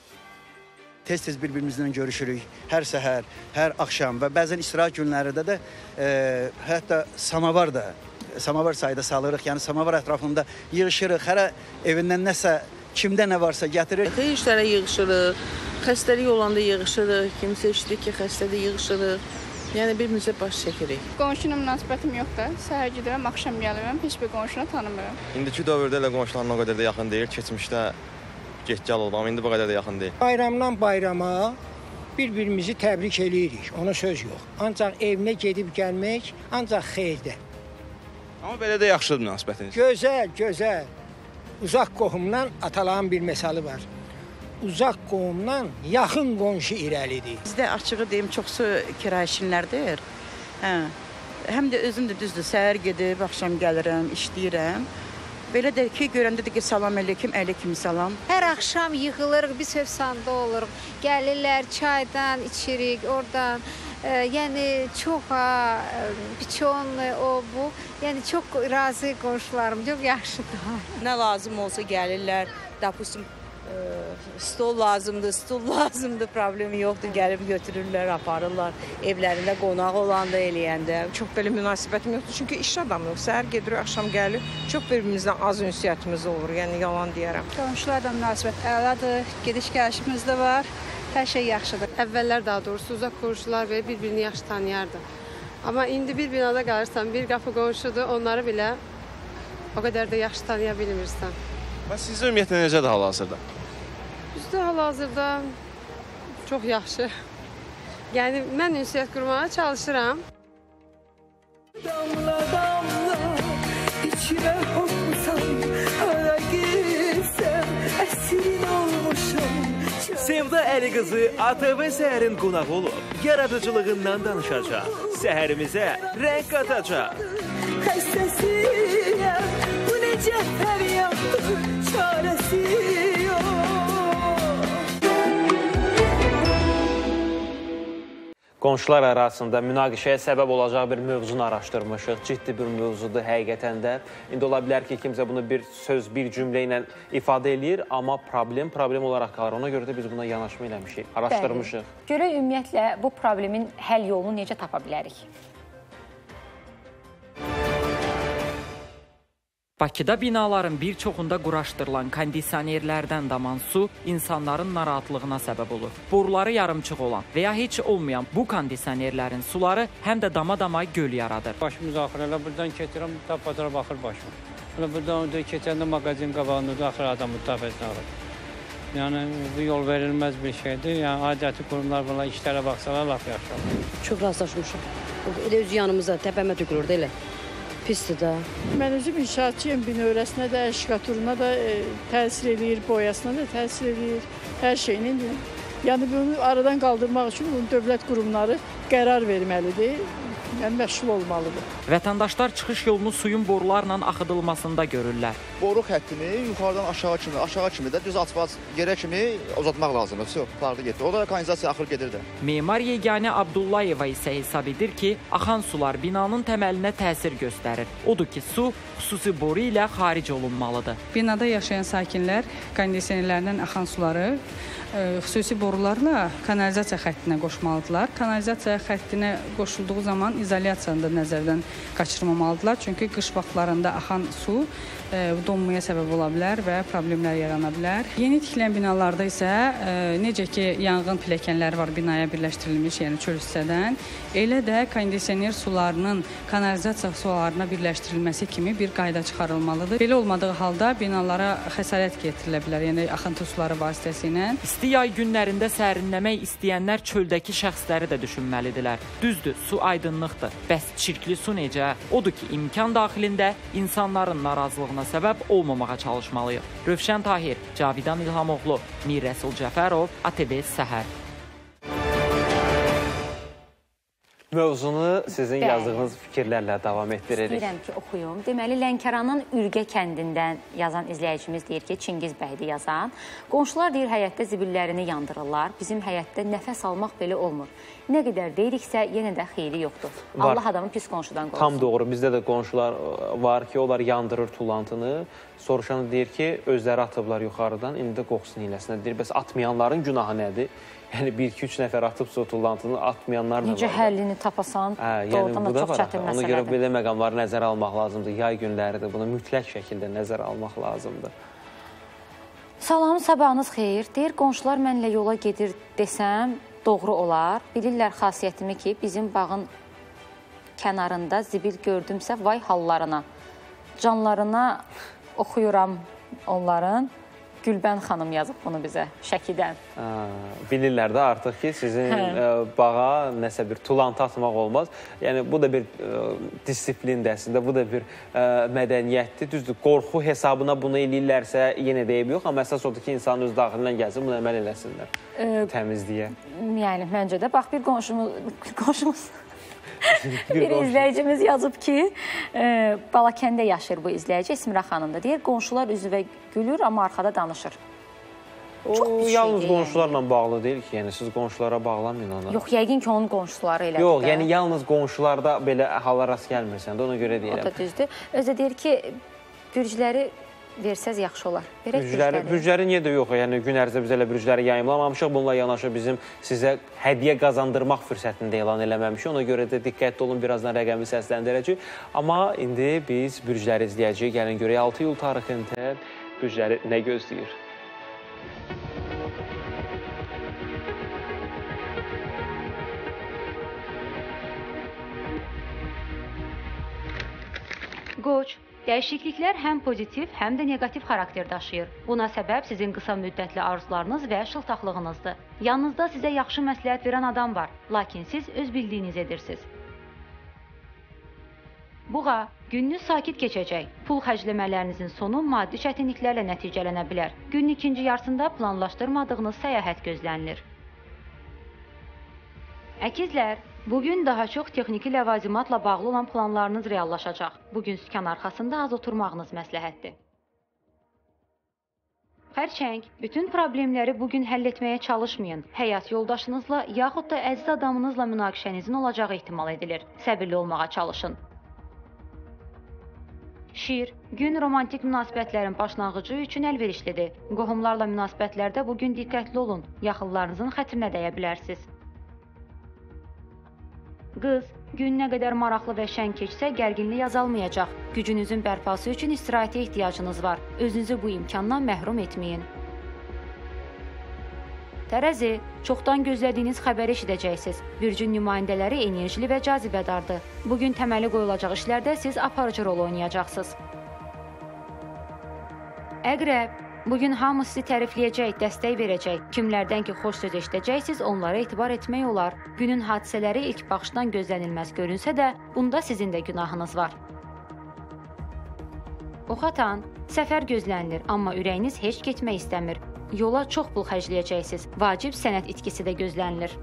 Tez-tez bir-birimizlə görüşürük, hər səhər, hər axşam və bəzən istirahət günlərində də e, hətta samavar da, samavar sayda salırıq, yəni samavar ətrafında yığışırıq, hərə evindən nəsə, kimdə nə varsa gətirir. Xeyir işlərə yığışırıq, xəstəlik olanda yığışırıq, kimsə işlik ki, xəstədə yığışırıq, yəni bir-birimizə baş çəkirik. Qonşuna münasibətim yoxdur, səhər gedirəm, axşam gəlirəm, heç bir qonşuna tanımıram. İndiki dövrdə elə qonşularla o qədər də yaxın deyil, keçmişdə get-gəl oldu, amma indi bu qədər də yaxın deyil. Bayramdan bayrama bir-birimizi təbrik eləyirik, ona söz yox. Ancaq evinə gedib gəlmək ancaq xeyirdir. Amma belə də yaxşıdır münasibətiniz. Gözəl, gözəl. Uzaq qohumdan ataların bir mesalı var. Uzaq qohumdan yaxın qonşu irəlidir. Bizdə açığı deyim, çoxsu kirayəşinlərdir. Hə. Həm də özüm də düzdür, səhər gedib, axşam gəlirəm, işləyirəm. Belə də ki, görəndə də ki, salam əleykum, əleykum salam. Hər axşam yığılırıq, biz sövsanda oluruq. Gəlirlər, çaydan içirik, oradan. E, yəni, çox, biçon, o, bu. Yəni, çox razı qonşularım, çox yaxşıdır. Nə lazım olsa gəlirlər, dapusum, stol lazımdır, stul lazımdır, problemi yoxdur, gəlib götürürlər, aparırlar, evlərində qonaq olanda, eləyəndə. Çox belə münasibətim yoxdur, çünki iş adamı yox, səhər gedirik, axşam gəlir, çox bir-birimizdən az ünsiyyətimiz olur, yəni yalan deyərəm. Qonşularla münasibət əladır, gediş-gəlişimiz də var, hər şey yaxşıdır. Əvvəllər daha doğrusu uzaq qonşular belə bir-birini yaxşı tanıyardı. Amma indi bir binada qalırsan, bir qapı qonşudur, onları belə o qədər də yaxşı tanıya bilmirsən. Sizdə ümumiyyətlə necədir hal-hazırda? Bizdə hal-hazırda çox yaxşı. Yəni, mən ünsiyyət qurmağa çalışıram. Damla damla içime hopsan, hara girsem esirin olmuşum. Sevda Əli qızı A T V Səhərin qonağı olub, yaradıcılığından danışacaq, səhərimizə rəng qatacaq. Xəstəsiyəm, bu necə fəryaddır, çarəsi yox. qonşular arasında münaqişəyə səbəb olacaq bir mövzunu araşdırmışıq. Ciddi bir mövzudur həqiqətən də. İndi ola bilər ki, kimsə bunu bir söz, bir cümlə ilə ifadə eləyir, amma problem problem olaraq qalır. Ona görə də biz buna yanaşma eləmişik, araşdırmışıq. Görək ümumiyyətlə bu problemin həll yolunu necə tapa bilərik? Bakıda binaların bir çoxunda quraşdırılan kondisionerlərdən daman su insanların narahatlığına səbəb olur. Boruları yarımçıq olan və ya heç olmayan bu kondisionerlərin suları həm də dama-dama göl yaradır. Başımız axır, elə buradan keçirəm, tapadara baxır başıma. Elə buradan keçəndə mağazin qabağında axır adamı tafəsinə alır. Yəni, bu yol verilməz bir şeydir. Yəni, aidiyyatı qurumlar buna işlərə baxsalar, laf yaxşı olur. Çox rastlaşmışım. Elə öz yanımıza, təpəmə tökülürdü elə. Pisdir də. Mən özüm inşaatçıyım, binövrəsinə də, şikaturuna da e, təsir edir, boyasına da təsir edir, hər şeyinin. Yəni bunu aradan qaldırmaq üçün bunu dövlət qurumları qərar verməlidir, yəni məşğul olmalıdır. Vətəndaşlar çıxış yolunu suyun borularla axıdılmasında görürlər. Boru xəttini yuxarıdan aşağı kimi, aşağı kimi də düz asfalt yerə kimi uzatmaq lazımdır. Su qardı getdi. O da kanalizasiya axır gedir də. Memar Yeganə Abdullayeva isə hesab edir ki, axan sular binanın təməlinə təsir göstərir. Odur ki, su xüsusi boru ilə xaric olunmalıdır. Binada yaşayan sakinlər kondisionerlərdən axan suları xüsusi borularla kanalizasiya xəttinə qoşmalıdırlar. Kanalizasiya xəttinə qoşulduğu zaman izolyasiyanı da nəzərdən qaçırmamalıdırlar. Çünki qış vaxtlarında axan su donmaya səbəb ola bilər və problemlər yarana bilər. Yeni tikilən binalarda isə necə ki, yanğın pilləkənləri var binaya birləşdirilmiş, yəni çöl hissədən, elə də kondisioner sularının kanalizasiya sularına birləşdirilməsi kimi bir qayda çıxarılmalıdır. Belə olmadığı halda binalara xəsarət getirilə bilər, yəni axıntı suları vasitəsilə. İsti yay günlərində sərinləmək istəyənlər çöldəki şəxsləri də düşünməlidirlər. Düzdür, su aydınlıqdır. Bəs çirkli su necə? Odur ki, imkan daxilində insanların narazılığına səbəb olmamağa çalışmalıyıq. Rövşən Tahir, Cavidan İlhamoğlu, Mir Rəsul Cəfərov, A T V Səhər. Mövzunu sizin yazdığınız fikirlərlə davam etdiririk. İstəyirəm ki, oxuyum. Deməli, Lənkəranın Ürgə kəndindən yazan izləyicimiz deyir ki, Çingiz bəydir yazan. Qonşular deyir, həyətdə zibillərini yandırırlar. Bizim həyətdə nəfəs almaq belə olmur. Nə qədər deyiriksə, yenə də xeyri yoxdur. Var. Allah adamı pis qonşudan qorusun. Tam doğru. Bizdə də qonşular var ki, onlar yandırır tullantını. Soruşan deyir ki, özləri atıblar yuxarıdan, indi də qoxusun iləsinə. Deyir, bəs atmayanların günahı nədir? Yəni, bir iki üç nəfər atıb su tullantını atmayanlar da var. Necə həllini tapasan, doğrudan da çox çətin məsələdir. Ona görə belə məqamları nəzərə almaq lazımdır. Yay günləridir, bunu mütləq şəkildə nəzərə almaq lazımdır. Salam, sabahınız xeyir. Deyir, qonşular mənlə yola gedir desəm, doğru olar. Bilirlər xasiyyətimi ki, bizim bağın kənarında zibil gördümsə, vay hallarına. Canlarına oxuyuram onların. Gülbən xanım yazıb bunu bizə, Şəkidən. Bilirlər də artıq ki, sizin bağa nəsə bir tulantı atmaq olmaz. Yəni, bu da bir disiplindir əslində, bu da bir mədəniyyətdir. Düzdür, qorxu hesabına bunu eləyirlərsə yenə deyib yox, amma əsas odur ki, insanın öz daxilindən gəlsin, bunu əməl eləsinlər təmizliyə. Yəni, məncə də, bax, bir qonşumuz... Bir izləyicimiz yazıb ki, Balakəndə yaşayır bu izləyici, İsmirə xanım da deyir, qonşular üzvə gülür, amma arxada danışır. O, yalnız qonşularla bağlı deyil ki, yəni siz qonşulara bağlamayın onu. Yox, yəqin ki, onun qonşuları elədir. Yox, yəni yalnız qonşularda belə hala rast gəlmirsən də, ona görə deyirəm. O da düzdür. Özə deyir ki, bürcləri versəz yaxşı olar. Bürcləri niyə də yox, yəni gün ərzində biz elə bürcləri yayımlamamışıq, bununla yanaşı bizim sizə hədiyyə qazandırmaq fürsətində elan eləməmişik, ona görə də diqqətli olun, birazdan rəqəmi səsləndirəcək. Amma indi biz bürcləri izləyəcəyik, gəlin görək altı iyul tarixində bürcləri nə gözləyir? Qoç. Dəyişikliklər həm pozitiv, həm də negativ xarakter daşıyır. Buna səbəb sizin qısa müddətli arzularınız və şıltaqlığınızdır. Yanınızda sizə yaxşı məsləhət verən adam var, lakin siz öz bildiyiniz edirsiniz. Buğa, gününüz sakit keçəcək. Pul xərcləmələrinizin sonu maddi çətinliklərlə nəticələnə bilər. Günün ikinci yarısında planlaşdırmadığınız səyahət gözlənilir. Əkizlər, bugün daha çox texniki ləvazimatla bağlı olan planlarınız reallaşacaq. Bugün sükan arxasında az oturmağınız məsləhətdir. Xərçəng, bütün problemləri bugün həll etməyə çalışmayın. Həyat yoldaşınızla yaxud da əziz adamınızla münaqişənizin olacağı ehtimal edilir. Səbirli olmağa çalışın. Şir, gün romantik münasibətlərin başlanğıcı üçün əlverişlidir. Qohumlarla münasibətlərdə bugün diqqətli olun. Yaxınlarınızın xətrinə dəyə bilərsiniz. Qız, gün nə qədər maraqlı və şən keçsə, gərginlik azalmayacaq. Gücünüzün bərpası üçün istirahətə ehtiyacınız var. Özünüzü bu imkandan məhrum etməyin. Tərəzi, çoxdan gözlədiyiniz xəbəri eşidəcəksiniz. Bürcün nümayəndələri enerjili və cazibədardır. Bugün təməli qoyulacaq işlərdə siz aparıcı rol oynayacaqsınız. Əqrəb, bugün hamı sizi tərifləyəcək, dəstək verəcək. Kimlərdən ki, xoş söz eşidəcəksiniz, onlara etibar etmək olar. Günün hadisələri ilk baxışdan gözlənilməz görünsə də, bunda sizin də günahınız var. Oxatan, səfər gözlənilir, amma ürəyiniz heç getmək istəmir. Yola çox pul xərcləyəcəksiniz. Vacib sənət itkisi də gözlənilir.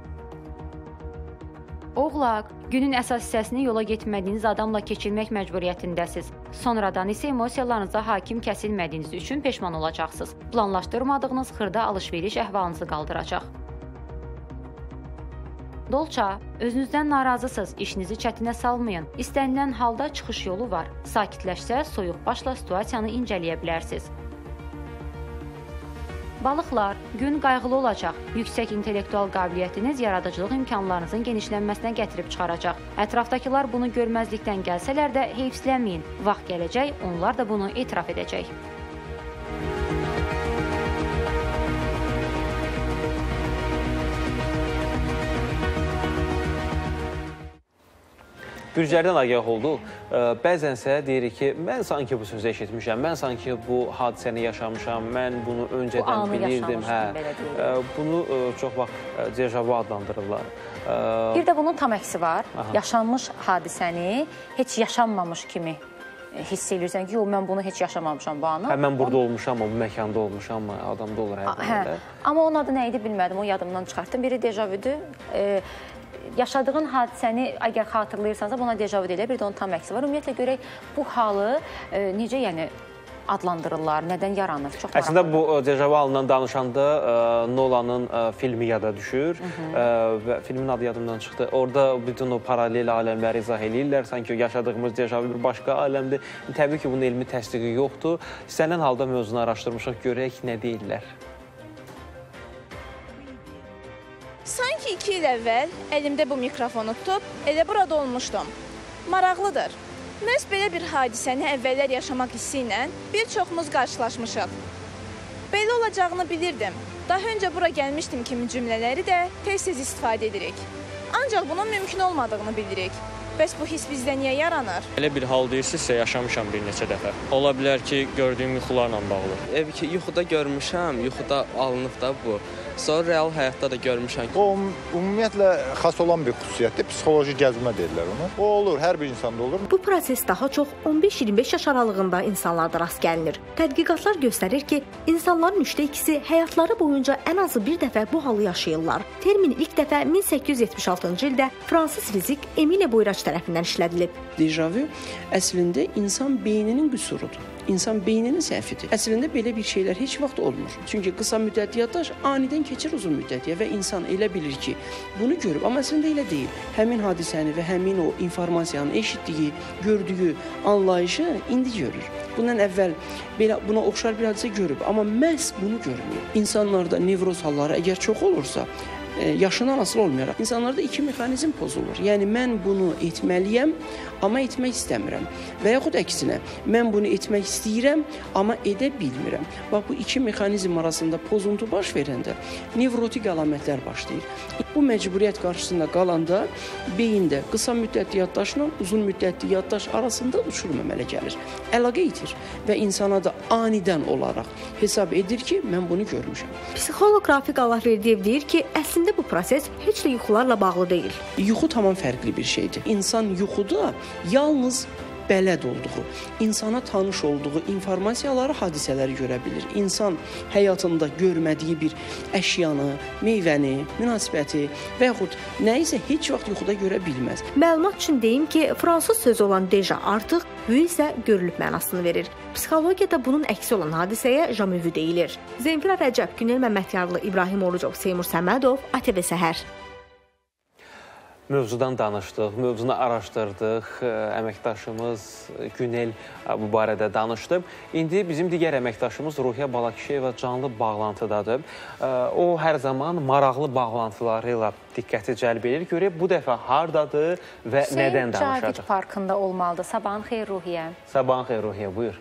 Oğlaq, günün əsas hissəsini yola getmədiyiniz adamla keçirmək məcburiyyətindəsiz. Sonradan isə emosiyalarınıza hakim kəsilmədiyiniz üçün peşman olacaqsınız. Planlaşdırmadığınız xırda alış-veriş əhvalınızı qaldıracaq. Dolça, özünüzdən narazısınız, işinizi çətinə salmayın. İstənilən halda çıxış yolu var. Sakitləşsə, soyuq başla situasiyanı incələyə bilərsiniz. Balıqlar, gün qayğılı olacaq. Yüksək intellektual qabiliyyətiniz yaradıcılıq imkanlarınızın genişlənməsinə gətirib çıxaracaq. Ətrafdakılar bunu görməzlikdən gəlsələr də heyfsilənməyin. Vaxt gələcək, onlar da bunu etiraf edəcək. Bürclərdən agah olduq. Bəzənsə deyirik ki, mən sanki bu sözü eşitmişəm, mən sanki bu hadisəni yaşamışam, mən bunu öncədən bilirdim. Hə, bunu çox vaxt dejavu adlandırırlar. Bir də bunun tam əksi var. Aha. Yaşanmış hadisəni heç yaşanmamış kimi hiss edirsən ki, yox, mən bunu heç yaşamamışam bu anı. Hə, mən burada olmuşam, o məkanda olmuşam, adamda olur hər hə. Amma onun adı nə idi bilmədim, o yadımdan çıxartdım. Biri dejavudur. E, yaşadığın hadisəni əgər xatırlayırsansa buna dejavu deyilir, bir də onun tam əksi var. Ümumiyyətlə görək bu halı e, necə yəni adlandırırlar, nədən yaranır? Çox Əslində bu dejavu halından danışanda e, Nolanın e, filmi yada düşür e, və filmin adı yadımdan çıxdı. Orada bütün o paralel aləmləri izah eləyirlər. Sanki yaşadığımız dejavu bir başqa aləmdir. Təbii ki, bunun elmi təsdiqi yoxdur. İstənilən halda mövzunu araşdırmışıq, görək nə deyirlər. Sanki iki il əvvəl əlimdə bu mikrofonu tutub, elə burada olmuşdum. Maraqlıdır. Məhz belə bir hadisəni əvvəllər yaşamaq hissi ilə bir çoxumuz qarşılaşmışıq. Belə olacağını bilirdim. Daha öncə bura gəlmişdim kimi cümlələri də tez-tez istifadə edirik. Ancaq bunun mümkün olmadığını bilirik. Bəs bu hiss bizdə niyə yaranır? Elə bir hal deyirsinizsə, yaşamışam bir neçə dəfə. Ola bilər ki, gördüyüm yuxularla bağlı. Ev ki, yuxuda görmüşəm, yuxuda alınıb da bu. Sonra real həyatda da görmüşəm. O, ümumiyyətlə, xas olan bir xüsusiyyətdir. Psixoloji gəzmə deyirlər onu. O olur, hər bir insanda olur. Bu proses daha çox on beş iyirmi beş yaş aralığında insanlarda rast gəlinir. Tədqiqatlar göstərir ki, insanların üçdə ikisi həyatları boyunca ən azı bir dəfə bu halı yaşayırlar. Termin ilk dəfə min səkkiz yüz yetmiş altıncı ildə fransız fizik Emile Boyrac tərəfindən işlədilib. Dejavu əslində insan beyninin qüsurudur. İnsan beyninin səhvidir. Əslində belə bir şeylər heç vaxt olmur. Çünki qısa müddət yaddaş anidən keçir uzun müddətiyə və insan elə bilir ki, bunu görüb, amma əslində elə deyil. Həmin hadisəni və həmin o informasiyanı eşitdiyi, gördüyü, anlayışı indi görür. Bundan əvvəl belə buna oxşar bir hadisə görüb, amma məhz bunu görmür. İnsanlarda nevroz halları əgər çox olursa, yaşından asılı olmayaraq insanlarda iki mexanizm pozulur. Yəni mən bunu etməliyəm, amma etmək istəmirəm. Və yaxud əksinə, mən bunu etmək istəyirəm, amma edə bilmirəm. Bax bu iki mexanizm arasında pozuntu baş verəndə nevrotik əlamətlər başlayır. Bu məcburiyyət qarşısında qalanda beyində qısa müddətli yaddaşla uzun müddətli yaddaş arasında uçurum əmələ gəlir. Əlaqə itir və insana da anidən olaraq hesab edir ki, mən bunu görmüşəm. Psixoloq Rafiq Allahverdiyev deyir ki, əslində bu proses heç də yuxularla bağlı deyil. Yuxu tamam fərqli bir şeydir. İnsan yuxuda yalnız bələd olduğu, insana tanış olduğu informasiyaları, hadisələri görə bilir. İnsan həyatında görmədiyi bir əşyanı, meyvəni, münasibəti və yaxud nə isə heç vaxt yuxuda görə bilməz. Məlumat üçün deyim ki, fransız sözü olan deja artıq, vu isə görülüb mənasını verir. Psixologiyada bunun əksi olan hadisəyə jamais-vu deyilir. Zemfira Rəcəb, Günel Məmmədiyarlı, İbrahim Orucov, Seymur Səmədov, A T V Səhər. Mövzudan danışdıq, mövzunu araşdırdıq, əməkdaşımız Günel bu barədə danışdı. İndi bizim digər əməkdaşımız Ruhiyyə Balakişiyeva canlı bağlantıdadır. O hər zaman maraqlı bağlantıları ilə diqqəti cəlb edir. Görək bu dəfə hardadır və Hüseyin nədən danışacaq? Cavid Parkında olmalıdır. Sabahın xeyir Ruhiyyə. Sabahın xeyir Ruhiyyə, buyur.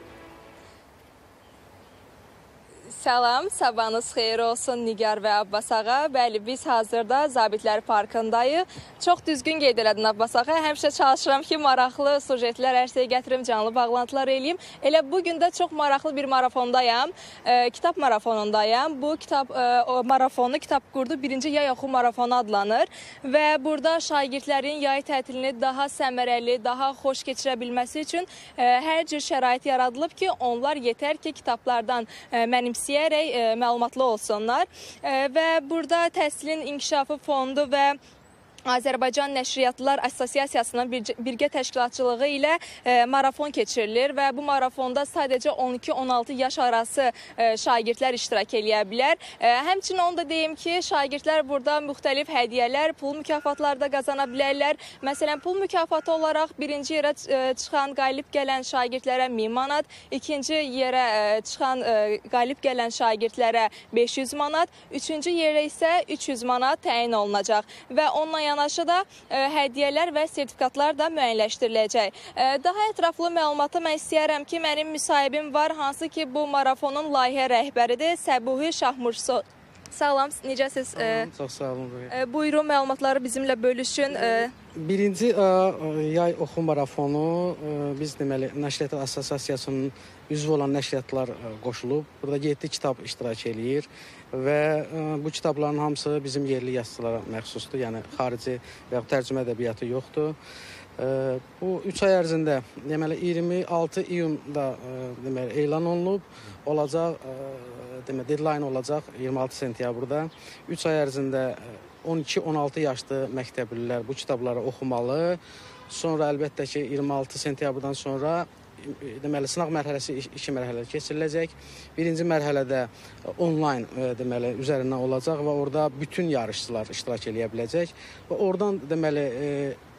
Salam, sabahınız xeyir olsun Nigar və Abbas ağa. Bəli, biz hazırda Zabitlər Parkındayıq. Çox düzgün qeyd elədin Abbas ağa. Həmişə çalışıram ki, maraqlı sujetlər ərsəyə gətirim, canlı bağlantılar eləyim. Elə bugün də çox maraqlı bir marafondayam. E, kitab marafonundayam. Bu kitab e, o marafonu Kitab Qurdu birinci yay oxu marafonu adlanır və burada şagirdlərin yay tətilini daha səmərəli, daha xoş keçirə bilməsi üçün e, hər cür şərait yaradılıb ki, onlar yetər ki, kitablardan e, mənimsiyir deyərək e, məlumatlı olsunlar e, və burada təhsilin inkişafı fondu və Azərbaycan Nəşriyyatlılar Assosiasiyasının birgə təşkilatçılığı ilə e, marafon keçirilir və bu marafonda sadəcə on iki on altı yaş arası e, şagirdlər iştirak eləyə bilər. E, həmçinin onu da deyim ki, şagirdlər burada müxtəlif hədiyyələr, pul mükafatları da qazana bilərlər. Məsələn, pul mükafatı olaraq birinci yerə e, çıxan, qalib gələn şagirdlərə min manat, ikinci yerə e, çıxan, e, qalib gələn şagirdlərə beş yüz manat, üçüncü yerə isə üç yüz manat təyin olunacaq və onunla yanaşı da e, hədiyyələr və sertifikatlar da müəyyənləşdiriləcək. E, daha ətraflı məlumatı mən istəyərəm ki, mənim müsahibim var, hansı ki bu marafonun layihə rəhbəridir, Səbuhi Şahmursu. Salam, necəsiz? Salam, çox sağ olun. E, buyurun, məlumatları bizimlə bölüşün. E, Birinci ə, yay oxu marafonu ə, biz deməli Nəşriyyatlar Assosiasiyasının üzvü olan nəşriyyatlar ə, qoşulub. Burada yeddi kitab iştirak eləyir və ə, bu kitabların hamısı bizim yerli yazıçılara məxsusdur. Yəni xarici və ya tərcümə ədəbiyyatı yoxdur. Ə, bu üç ay ərzində deməli iyirmi altı iyunda ə, deməli elan olunub. Olacaq ə, deməli deadline olacaq iyirmi altı sentyabrda. üç ay ərzində on iki on altı yaşlı məktəblilər bu kitabları oxumalı. Sonra əlbəttə ki, iyirmi altı sentyabrdan sonra deməli sınaq mərhələsi iki mərhələ keçiriləcək. Birinci mərhələdə onlayn deməli üzərindən olacaq və orada bütün yarışçılar iştirak eləyə biləcək və oradan deməli e,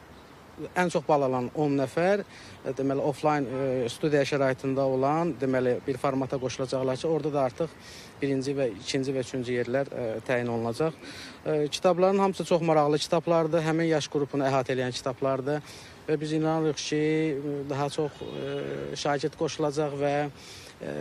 ən çox bal alan on nəfər deməli offline e, studiya şəraitində olan deməli bir formata qoşulacaqlar ki, orada da artıq birinci və ikinci və üçüncü yerlər e, təyin olunacaq. E, kitabların hamısı çox maraqlı kitablardır, həmin yaş qrupunu əhatə edən kitablardır və biz inanırıq ki, daha çox e, şagird qoşulacaq və e,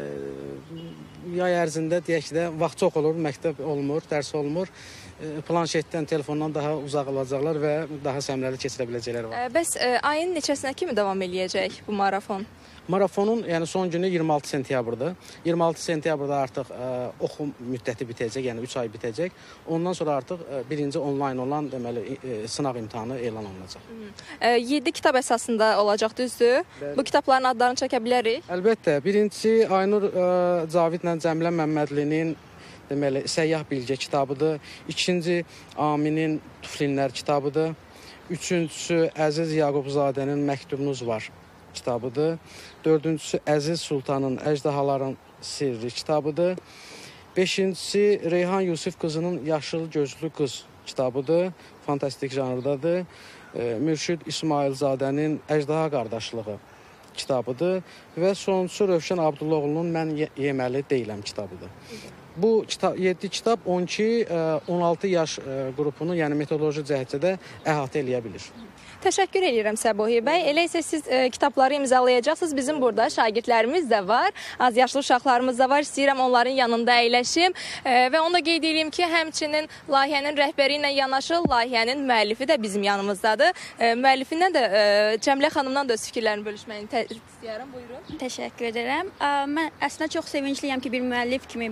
yay ərzində deyək ki də vaxt çox olur, məktəb olmur, dərs olmur. Planşetdən, telefondan daha uzaq olacaqlar və daha səmərəli keçirə biləcəklər var. Bəs ə, ayın neçəsinə kimi davam eləyəcək bu marafon? Marafonun yəni son günü iyirmi altı sentyabrdır. iyirmi altı sentyabrda artıq ə, oxu müddəti bitəcək, yəni üç ay bitəcək. Ondan sonra artıq ə, birinci onlayn olan deməli ə, sınaq imtahanı elan olunacaq. yeddi kitab əsasında olacaq, düzdür? Bəli. Bu kitabların adlarını çəkə bilərik? Əlbəttə. Birincisi Aynur ə, Cavidlə Cəmilə Məmmədlinin deməli Səyyah Bilgə kitabıdır. İkinci Aminin Tuflinlər kitabıdır. Üçüncüsü Əziz Yaqubzadənin Məktubunuz var kitabıdır. Dördüncüsü Əziz Sultanın Əjdahaların Sirri kitabıdır. Beşincisi Reyhan Yusif qızının Yaşıl Gözlü Qız kitabıdır. Fantastik janrdadır. E, Mürşid İsmailzadənin Əjdaha qardaşlığı kitabıdır və sonuncusu Rövşən Abdullaoğlunun Mən yeməli deyiləm kitabıdır. Bu kitab, yeddi kitab on iki on altı yaş qrupunu, yəni metodoloji cəhətdə də əhatə eləyə bilir. Təşəkkür edirəm Səbuhi bəy. Elə isə siz e, kitabları imzalayacaqsınız. Bizim burada şagirdlərimiz də var, az yaşlı uşaqlarımız da var. İstəyirəm onların yanında əyləşim e, və onu da qeyd edeyim ki, həmçinin layihənin rəhbəri ilə yanaşı layihənin müəllifi də bizim yanımızdadır. E, müəllifindən də e, Cəmilə xanımdan da öz fikirlərini bölüşməyini istəyirəm. Buyurun. Təşəkkür edirəm. Mən əslində çox sevincliyəm ki, bir müəllif kimi belə bir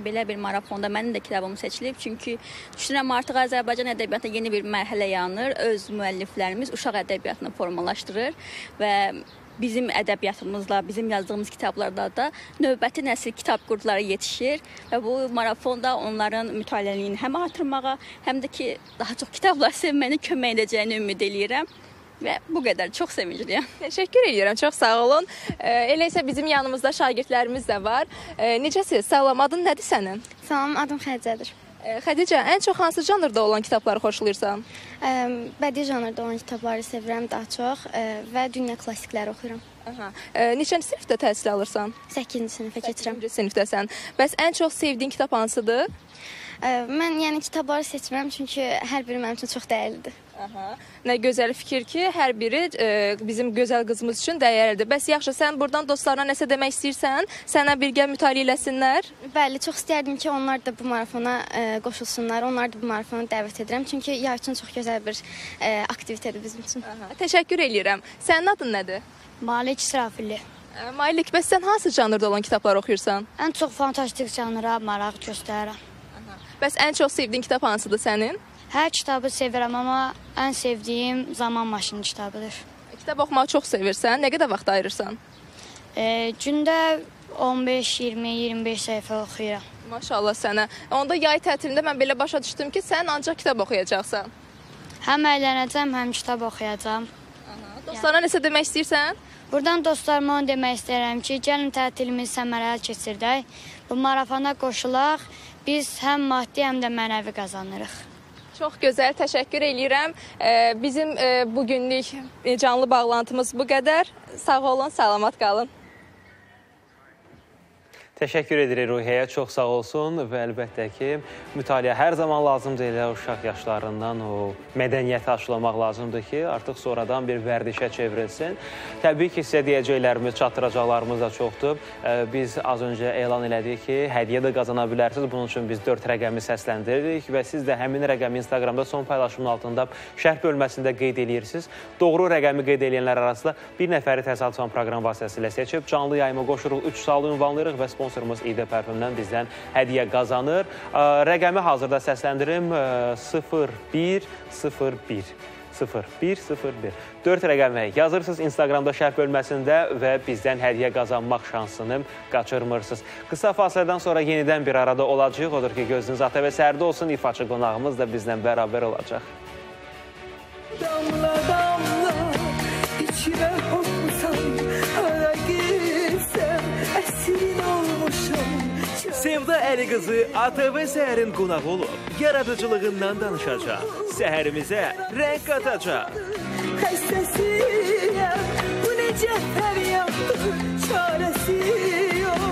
marafonda mənim də kitabım seçilib. Çünki düşünürəm artıq Azərbaycan ədəbiyyatında yeni bir mərhələ yanır. Öz müəlliflərimiz uşaq ədəbiyyatını formalaşdırır və bizim ədəbiyyatımızla, bizim yazdığımız kitablarda da növbəti nəsil kitab qurduları yetişir və bu marafonda onların mütaliəliyini həm artırmağa, həm də ki, daha çox kitablar sevməyinə kömək edəcəyini ümid eləyirəm. Və bu qədər, çox sevincliyəm. Təşəkkür edirəm, çox sağ olun. Elə isə bizim yanımızda şagirdlərimiz də var. Necəsiz? Salam, adın nədir sənin? Salam, adım Xədicədir. Xədicə, ən çox hansı janrda olan kitabları xoşlayırsan? Bədii janrda olan kitabları sevirəm daha çox və dünya klassikləri oxuyuram. Neçənci sinifdə təhsil alırsan? səkkizinci sinifə keçirəm. səkkizinci sinifdəsən. Bəs ən çox sevdiyin kitab hansıdır? Mən yəni kitabları seçmirəm, çünki hər biri mənim üçün çox dəyərlidir. Aha. Nə gözəl fikir ki, hər biri e, bizim gözəl qızımız üçün dəyərlidir. Bəs yaxşı, sən buradan dostlarına nəsə demək istəyirsən, sənə birgə mütaliə eləsinlər? Bəli, çox istərdim ki, onlar da bu marafona e, qoşulsunlar, onlar da bu marafona dəvət edirəm. Çünki yay üçün çox gözəl bir e, aktivitedir bizim üçün. Aha. Təşəkkür edirəm. Sənin adın nədir? Malik İsrafilli. E, Malik, bəs sən hansı janrda olan kitablar oxuyursan? Ən çox fantastik janra maraq göstərirəm. Bəs ən çox sevdiyin kitab hansıdır sənin? Hər kitabı sevirəm, amma ən sevdiyim Zaman Maşını kitabıdır. Kitab oxumağı çox sevirsən, nə qədər vaxt ayırırsan? E, gündə on beş, iyirmi, iyirmi beş səhifə oxuyuram. Maşallah sənə. Onda yay tətilində mən belə başa düşdüm ki, sən ancaq kitab oxuyacaqsan. Həm əylənəcəm, həm kitab oxuyacam. Dostlarına nəsə demək istəyirsən? Buradan dostlarıma onu demək istəyirəm ki, gəlin tətilimizi səmərəli keçirdək. Bu marafona qoşulaq, biz həm maddi, həm də mənəvi qazanırıq. Çox gözəl, təşəkkür eləyirəm. Bizim bugünlük canlı bağlantımız bu qədər. Sağ olun, salamat qalın. Təşəkkür edirik Ruhiyyəyə, çox sağ olsun və əlbəttə ki, mütaliə hər zaman lazımdır, elə uşaq yaşlarından o mədəniyyəti aşılamaq lazımdır ki, artıq sonradan bir vərdişə çevrilsin. Təbii ki, sizə deyəcəklərimiz, çatdıracaqlarımız da çoxdur. Biz az öncə elan elədik ki, hədiyyə də qazana bilərsiniz. Bunun üçün biz dörd rəqəmi səsləndiririk və siz də həmin rəqəmi Instagramda son paylaşımın altında şərh bölməsində qeyd edirsiniz. Doğru rəqəmi qeyd edənlər arasında bir nəfəri təsadüfən proqram vasitəsilə seçib, canlı yayıma qoşuruq, üç sualı ünvanlayırıq və sponsorumuz İ D Parfümdən bizdən hədiyyə qazanır. Rəqəmi hazırda səsləndirim sıfır bir sıfır bir sıfır bir sıfır bir. dörd rəqəmi yazırsınız Instagramda şərh bölməsində və bizdən hədiyyə qazanmaq şansını qaçırmırsınız. Qısa fasilədən sonra yenidən bir arada olacaq. Odur ki, gözünüz A T V səhərdə olsun. İfaçı qonağımız da bizdən bərabər olacaq. Damla damla içime hopsan, ara girsem esirin olmuşum. Sevda Əliqızı A T V səhərin qonağı olub, yaradıcılığından danışacaq, səhərimizə rəng qatacaq. Xəstəsiyəm, bu necə fəryaddır, çarəsi yox.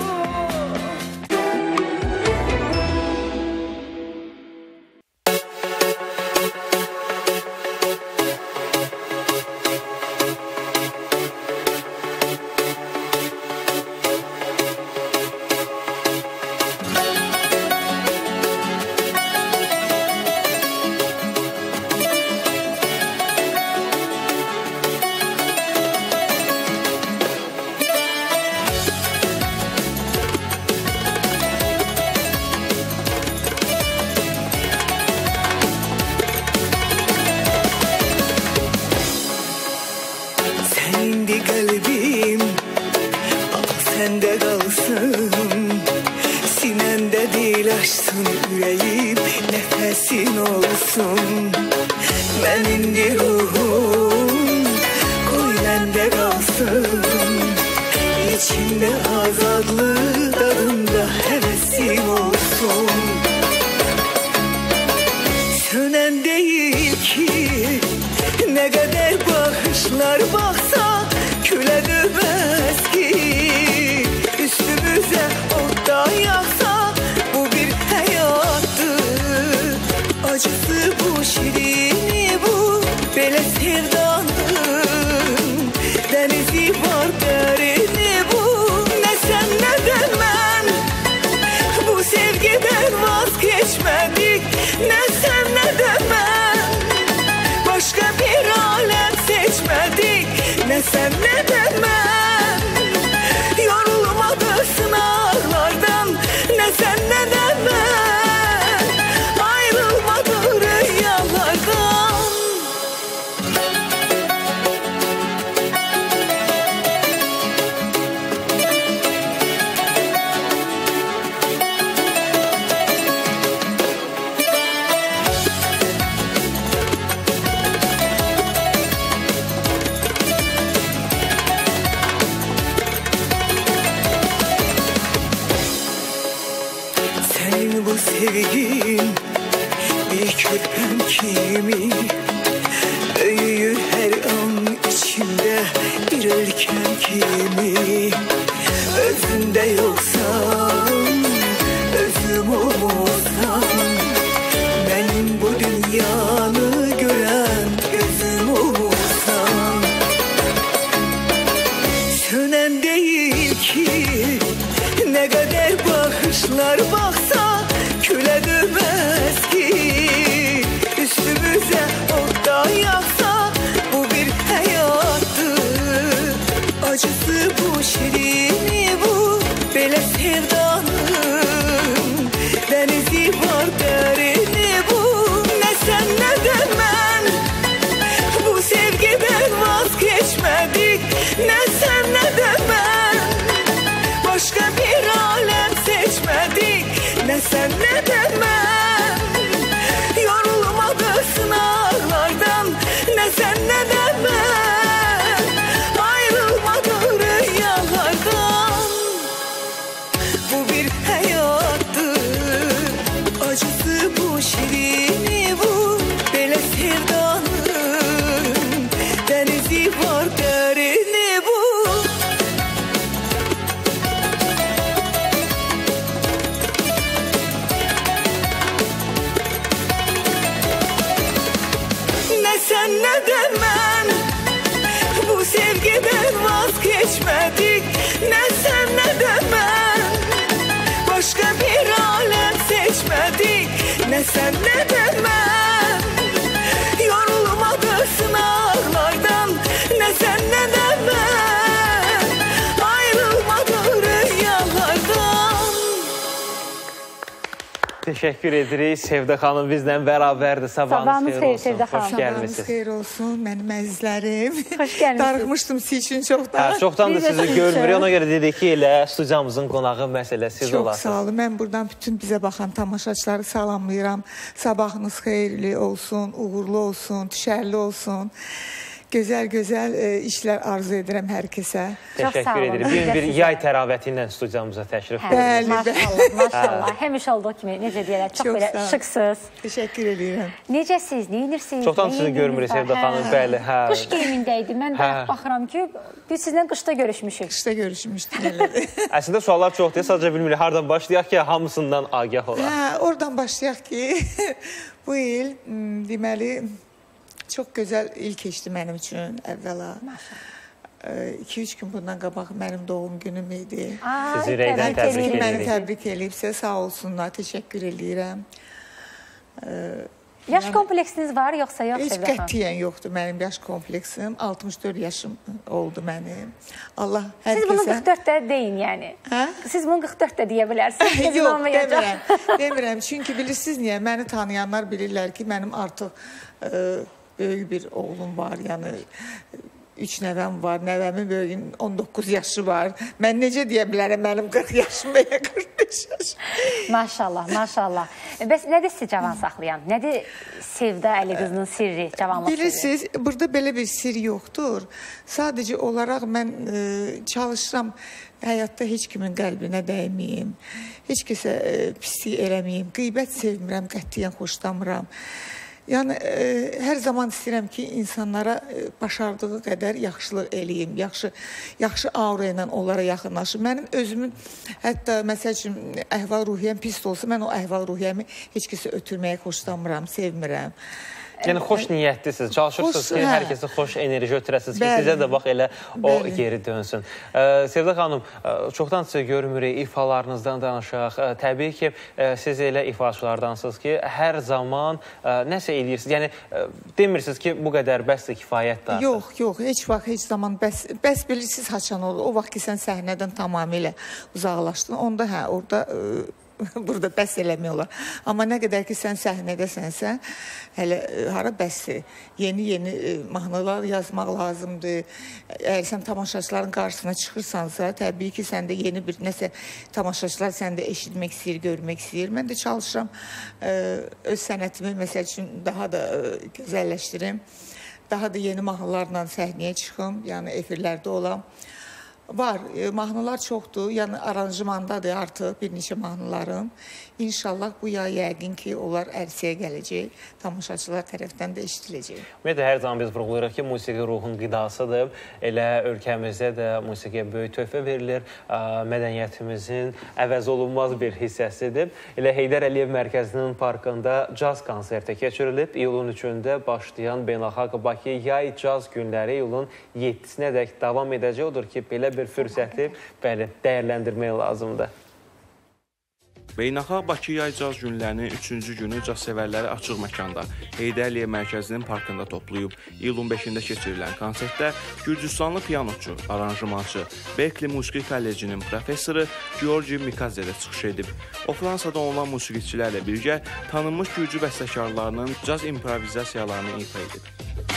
Ne sen ne de ben, yorulmadı sınavlardan. Ne sen ne de sevgin bir körpem kimi büyür her an içimde bir ülkem kimi özünde yoksan özüm olmazsan benim bu dünyanı gören gözüm olsan sönen değil ki ne kadar bakışlar baksa küle dönmez ki üstümüze okta yaksa bu bir hayattır acısı bu şirini bu böyle sevdanın denizi var derini bu ne sen ne de ben bu sevgiden vazgeçmedik ne sen ne de ben başka bir alem seçmedik ne sen ne de ben yorulmadı sınavlardan ne sen ne de ben ayrılmadı rüyalardan bu bir hayattır acısı bu şirini bu böyle sevdanın denizi var derini bu ne sen ne de ben bu sevgiden vazgeçmedik ne sen ne de ben başka bir alem seçmedik ne sen ne de ben yorulmadı sınavlardan ne sen ne de ben ayrılmadı rüyalardan. Teşekkür edirik. Sevdə xanım bizlə bərabərdir. Sabahınız xeyir olsun. Sevdə xanım. Xoş gəlmisiniz. Sabahınız xeyir olsun, mənim əzizlərim. Xoş gəlmisiniz. Darıxmışdım siz üçün çoxdan. Hə, çoxdan da sizi görmürük. Ona görə dedik ki, elə studiyamızın qonağı məsələ siz Çox olasınız. sağ olun. Mən buradan bütün bizə baxan tamaşaçıları salamlayıram. Sabahınız xeyirli olsun, uğurlu olsun, düşərli olsun. Gözəl-gözəl e, işlər arzu edirəm hər kəsə. Təşəkkür edirik. Bir, bir yay təravəti ilə studiyamıza təşrif Hə, buyurun. maşallah, maşallah. Həmişə olduğu kimi, necə deyərlər, çox, Çox belə sağ olun. şıksız. Teşekkür edirəm. Necəsiz, neyinirsiniz? Çoxdan sizi görmürük Sevdə xanım, bəli. Hə. Qış geyimindəydi. Mən də Hə. baxıram ki, biz sizlə qışda görüşmüşük. Qışda görüşmüşdük. elədir. Əslində suallar çoxdur. Sadəcə bilmirik hardan başlayaq ki, hamısından agah olaq. Hə, oradan başlayaq ki, bu il m, deməli çox gözəl il keçdi mənim üçün əvvəla. iki üç gün bundan qabaq mənim doğum günüm idi. Sizi ürəkdən təbrik edirik. Məni təbrik eləyibsə, sağ olsunlar, teşekkür edirəm. Yaş kompleksiniz var, yoxsa yox? Heç qətiyyən yoxdur mənim yaş kompleksim. altmış dörd yaşım oldu mənim. Allah hər kəsə... Siz bunu qırx dörddə deyin, yəni. Hə? Siz bunu qırx dörddə deyə bilərsiniz. Yox, demirəm. Demirəm, çünki bilirsiniz niyə? Məni tanıyanlar bilirlər ki, mənim artıq ə, böyük bir oğlum var, yəni üç nəvəm var, nəvəmin böyüyün on doqquz yaşı var. Mən necə deyə bilərəm, mənim qırx yaşım belə qırx beş yaş. Maşallah, maşallah. Bəs nədir sizi cavan saxlayan? Nədir Sevdə Əli qızının sirri, cavanlıq sirri? Bilirsiniz, burada belə bir sir yoxdur. Sadəcə olaraq mən e, çalışıram həyatda heç kimin qəlbinə dəyməyim, heç kəsə e, pislik eləməyim, qeybət sevmirəm, qətiyyən xoşlamıram. Yəni, e, hər zaman istəyirəm ki, insanlara e, başardığı qədər yaxşılıq eləyim, yaxşı, yaxşı aura ilə onlara yaxınlaşım. Mənim özümün, hətta məsəl üçün, əhval-ruhiyyəm pis olsa, mən o əhval-ruhiyyəmi heç kəsə ötürməyə xoşlamıram, sevmirəm. Yəni, xoş niyyətlisiniz, çalışırsınız Xoş, ki, hə. hər kəsə xoş enerji ötürəsiniz ki, Bəli. sizə də bax elə o Bəli. geri dönsün. Ə, Sevdə xanım, ə, çoxdan sizi görmürük, ifalarınızdan danışaq. Ə, təbii ki, ə, siz elə ifaçılardansınız ki, hər zaman ə, nəsə eləyirsiniz. Yəni, ə, demirsiniz ki, bu qədər bəsdir, kifayətdir. Yox, yox, heç vaxt, heç zaman bəs, bəs bilirsiniz haçan olur. O vaxt ki, sən səhnədən tamamilə uzaqlaşdın, onda hə, orada... Ə, burada bəs eləmək olar. Amma nə qədər ki, sən səhnədəsənsə, hələ hara bəsdir. Yeni-yeni mahnılar yazmaq lazımdır. Əgər sən tamaşaçıların qarşısına çıxırsansa, təbii ki, səndə yeni bir nəsə tamaşaçılar səndə eşitmək istəyir, görmək istəyir. Mən də çalışıram öz sənətimi, məsəl üçün, daha da gözəlləşdirim. Daha da yeni mahnılarla səhnəyə çıxım, yəni efirlərdə olam. Var, e, mahnılar çoxdur, yəni aranjmandadır artıq bir neçə mahnılarım. İnşallah bu yay yəqin ki, onlar ərsəyə gələcək, tamaşaçılar tərəfdən də eşidiləcək. Ümumiyyətlə, hər zaman biz vurğulayırıq ki, musiqi ruhun qidasıdır. Elə ölkəmizdə də musiqiyə böyük töhfə verilir, mədəniyyətimizin əvəz olunmaz bir hissəsidir. Elə Heydər Əliyev Mərkəzinin parkında caz konserti keçirilib. İyulun üçündə başlayan Beynəlxalq Bakı Yay Caz Günləri iyulun yeddisinə dək davam edəcək. Odur ki, belə bir fürsəti bəli, dəyərləndirmək lazımdır. Beynəlxalq Bakı Yay Caz Günlərinin üçüncü günü caz sevərləri açıq məkanda Heydər Əliyev Mərkəzinin parkında toplayıb. İyulun beşində keçirilən konsertdə Gürcüstanlı pianoçu, aranjmançı, Berkeley Musiqi Kollecinin professoru Georgi Mikadze də çıxış edib. O, Fransada olan musiqiçilərlə birgə tanınmış Gürcü bəstəkarlarının caz improvizasiyalarını ifa edib.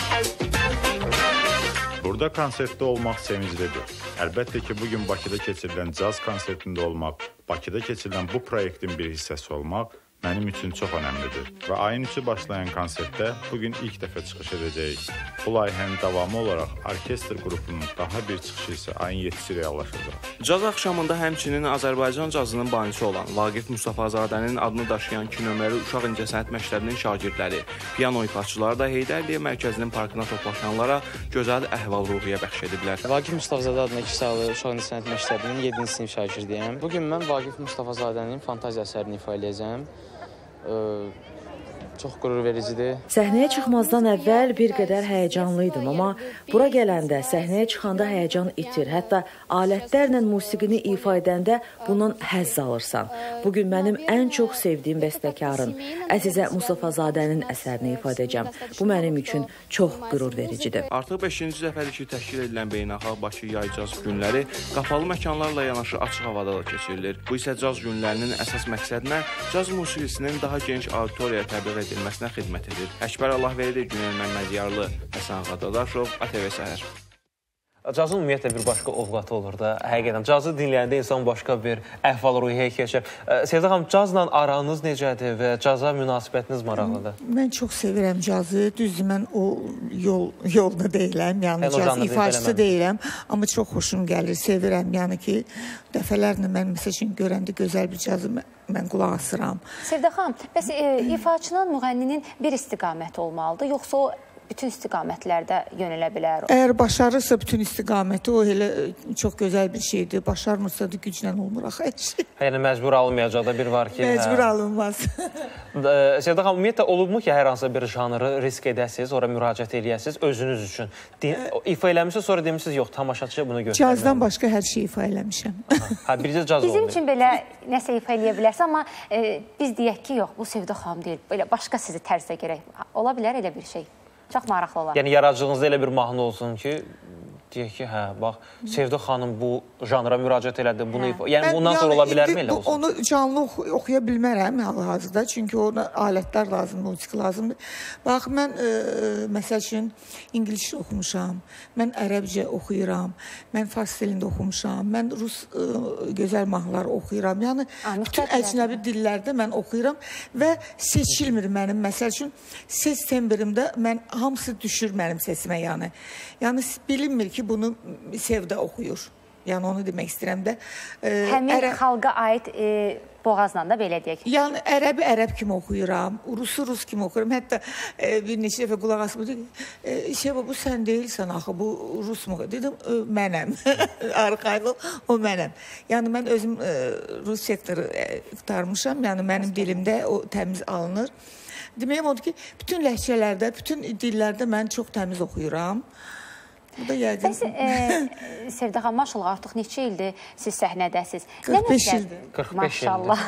Burada konsertdə olmaq sevinclidir. Əlbəttə ki, bugün Bakıda keçirilən caz konsertində olmaq, Bakıda keçirilən bu proyektin bir hissəsi olmaq mənim üçün çox önəmlidir. Və ayın üçü başlayan konsertdə bugün ilk dəfə çıxış edəcəyik. Bu layihənin davamı olaraq orkestr qrupunun daha bir çıxışı isə ayın yeddisi reallaşacaq. Caz axşamında həmçinin Azərbaycan cazının banisi olan Vaqif Mustafazadənin adını daşıyan iki nömrəli uşaq incəsənət məktəbinin şagirdləri, piano ifaçıları da Heydər Əliyev Mərkəzinin parkına toplaşanlara gözəl əhval-ruhiyyə bəxş ediblər. Vaqif Mustafazadə adına iki saylı uşaq incəsənət məktəbinin yeddinci sinif şagirdiyəm. Bugün mən Vaqif Mustafazadənin fantaziya əsərini ifa edəcəm. Çox qürur vericidir. Səhnəyə çıxmazdan əvvəl bir qədər həyəcanlıydım, amma bura gələndə, səhnəyə çıxanda həyəcan itir. Hətta alətlərlə musiqini ifa edəndə bundan həzz alırsan. Bugün mənim ən çox sevdiyim bəstəkarın, Əzizə Mustafazadənin əsərini ifa edəcəm. Bu mənim üçün çox qürur vericidir. Artıq beşinci dəfədir ki, təşkil edilən Beynəlxalq Bakı Yay Caz Günləri qapalı məkanlarla yanaşı açıq havada da keçirilir. Bu isə caz günlərinin əsas məqsədinə caz musiqisinin daha geniş auditoriyaya təbliğ edilməsinə xidmət edir. Əkbər Allahverdi, Günel Məmmədiyarlı, Həsən Xadadaşov, A T V Səhər. Cazın ümumiyyətlə bir başqa ovqatı olur da, həqiqətən. Cazı dinləyəndə insan başqa bir əhval-ruhiyyəyə keçir. Sevda xanım, cazla aranız necədir və caza münasibətiniz maraqlıdır? Mən çox sevirəm cazı. Düzdür, mən o yol, yolda deyiləm, yəni caz ifaçısı deyiləm. Amma çox xoşum gəlir, sevirəm. Yəni ki, dəfələrlə mən məsəl üçün görəndə gözəl bir cazı mən qulaq asıram. Sevda xanım, bəs e, ifaçının, müğənninin bir istiqaməti olmalıdır, yoxsa o bütün istiqamətlərdə yönələ bilər? Əgər başarırsa bütün istiqaməti, o elə çox gözəl bir şeydir. Başarmırsa da güclə olmur axı hər şey. Yəni məcbur alınmayacaq da bir var ki... Məcbur alınmaz. Sevda xanım, ümumiyyətlə olubmu ki, hər hansı bir janrı risk edəsiniz, ora müraciət eləyəsiniz özünüz üçün? İfa eləmişsiniz, sonra demişsiniz, yox, tamaşaçıya bunu göstərmək. Cazdan başqa hər şeyi ifa eləmişəm. Ha, bircə caz olmuyor. Bizim üçün belə nəsə ifa eləyə bilərsə, amma e, biz deyək ki, yox, bu Sevda xanım deyil, belə başqa sizi tərzdə gərək. Ola bilər elə bir şey. Çox maraqlı olar. Yəni, yaradıcılığınızda elə bir mahnı olsun ki, deyək ki, hə, bax, Sevda xanım bu janra müraciət elədi, bunu ifa... Yəni, bundan sonra ola bilərmi elə olsun? Onu canlı oxuya bilmərəm hal-hazırda, çünki ona alətlər lazımdır, musiqi lazımdır. Bax, mən, məsəl üçün, İngilizcə oxumuşam, mən ərəbcə oxuyuram, mən fars dilində oxumuşam, mən rus gözəl mahnılar oxuyuram. Yəni, bütün əcnəbi dillərdə mən oxuyuram və seçilmir mənim, məsəl üçün, ses temberimdə mən hamısı düşür mənim səsimə, yəni. Yəni, bilinmir ki, bunu Sevda oxuyur. Yəni, onu demək istəyirəm də. Həmin xalqa aid boğazla da belə deyək. Yəni, ərəbi ərəb kimi oxuyuram, rusu rus kimi oxuyuram. Hətta bir neçə dəfə qulaq asıb, Şeva, bu sən deyilsən axı, bu rus mu? Dedim, mənəm. Arxaylı, o mənəm. Yəni, mən özüm rus sektoru qutarmışam. Yəni, mənim dilimdə o təmiz alınır. Deməyim odur ki, bütün ləhcələrdə, bütün dillərdə mən çox təmiz oxuyuram. Bu da yəqin. Bəs, e, Sevda xanım, maşallah, artıq neçə ildir siz səhnədəsiz? qırx beş ildir. qırx beş ildir. Maşallah.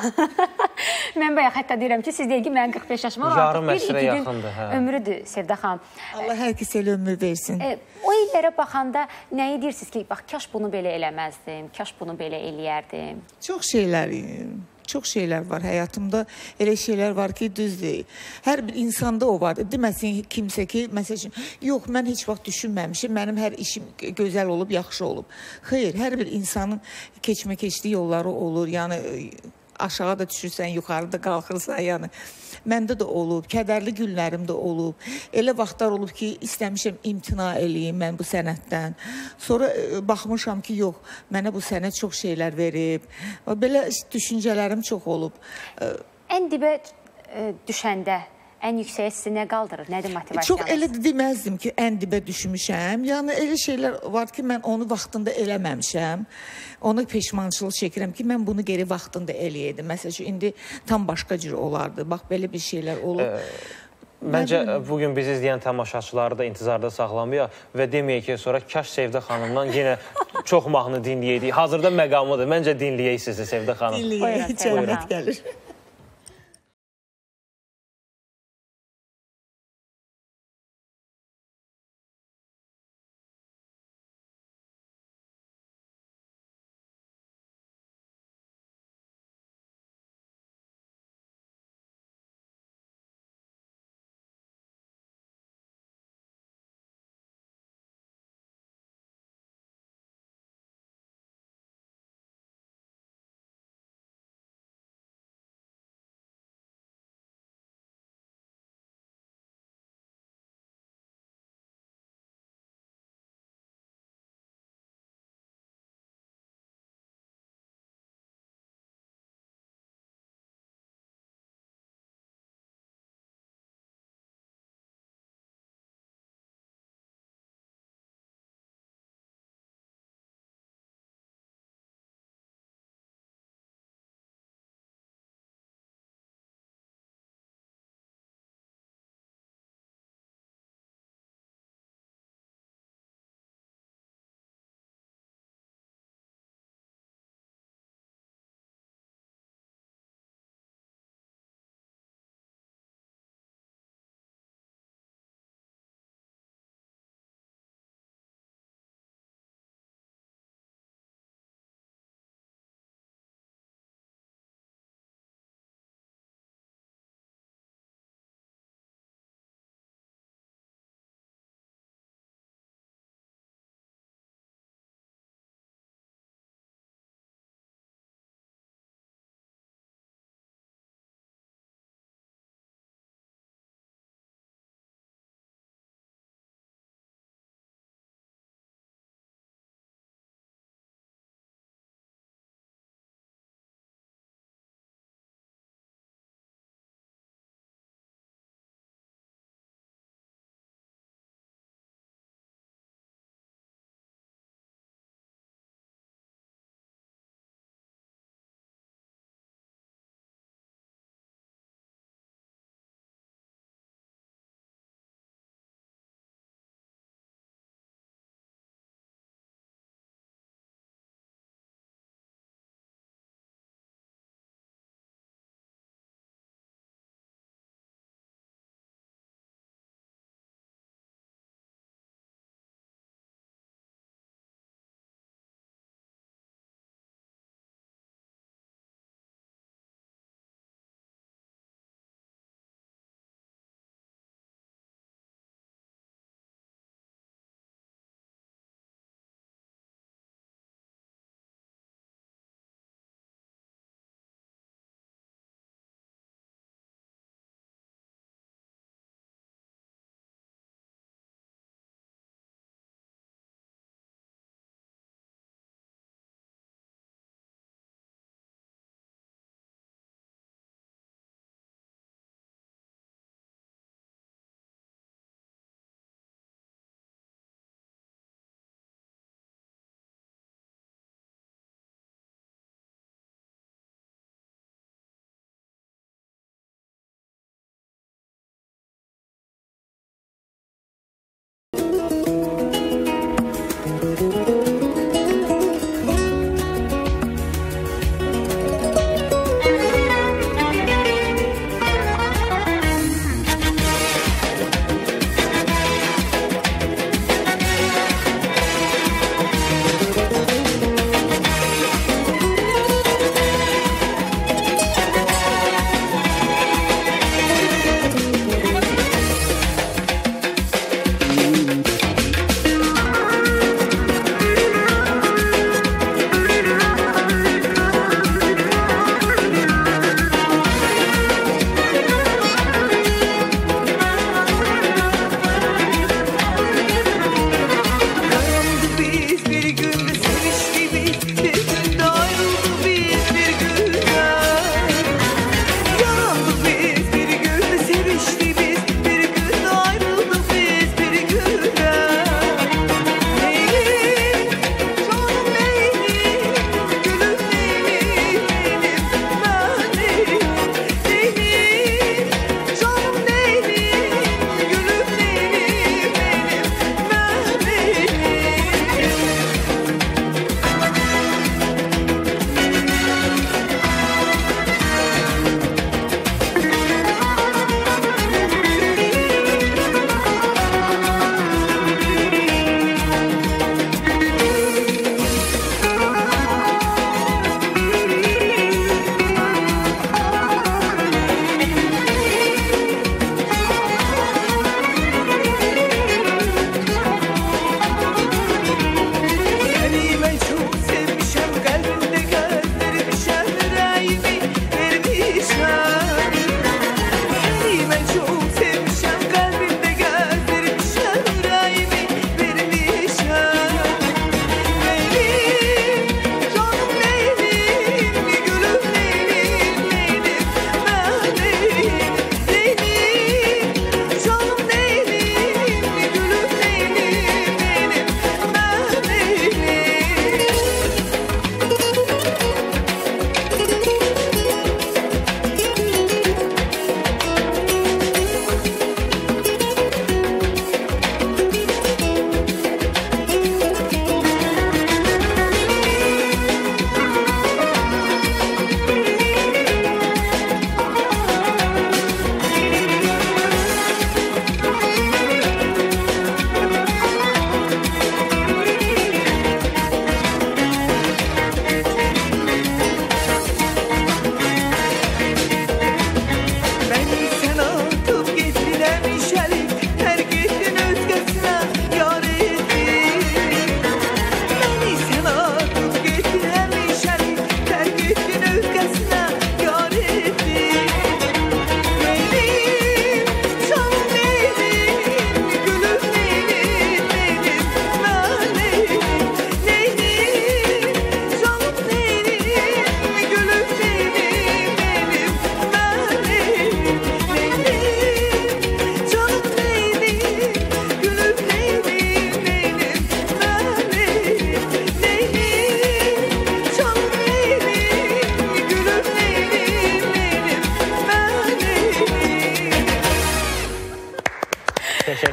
Mən bayaq hətta deyirəm ki, siz deyək ki, mən qırx beş yaşım var. Yarım əsrə yaxındır. Ömrüdür, Sevda xanım. Allah hər kəsə elə ömür versin. E, o illərə baxanda nəyi deyirsiniz ki, bax, kaş bunu belə eləməzdim, kaş bunu belə eləyərdim? Çox şeylər, çox şeylər var həyatımda. Elə şeylər var ki, düzdür. Hər bir insanda o var. Deməsin kimsə ki, məsəl üçün, yox, mən heç vaxt düşünməmişim, mənim hər işim gözəl olub, yaxşı olub. Xeyr, hər bir insanın keçmə-keçdiyi yolları olur. Yəni, aşağı da düşürsən, yuxarı da qalxırsan, yəni. Məndə də olub, kədərli günlərim də olub. Elə vaxtlar olub ki, istəmişəm imtina eləyim mən bu sənətdən. Sonra e, baxmışam ki, yox, mənə bu sənət çox şeylər verib. Belə düşüncələrim çox olub. Ən dibə e, düşəndə ən yüksəyə sizi nə qaldırır? Nədir motivasiyanız? Çox elə deməzdim ki, ən dibə düşmüşəm. Yəni elə şeylər var ki, mən onu vaxtında eləməmişəm. Ona peşmançılıq çəkirəm ki, mən bunu geri vaxtında eləyədim. Məsələn, indi tam başqa cür olardı. Bax, belə bir şeylər olub. Ee, Məncə, bugün bizi izləyən tamaşaçıları da intizarda saxlamayaq və deməyək ki, sonra Kaş Sevdə xanımdan yenə çox mahnı dinləyəydik. Hazırda məqamıdır. Məncə dinləyək sizi, Sevdə xanım. Dinləyək, cənnət gəlir.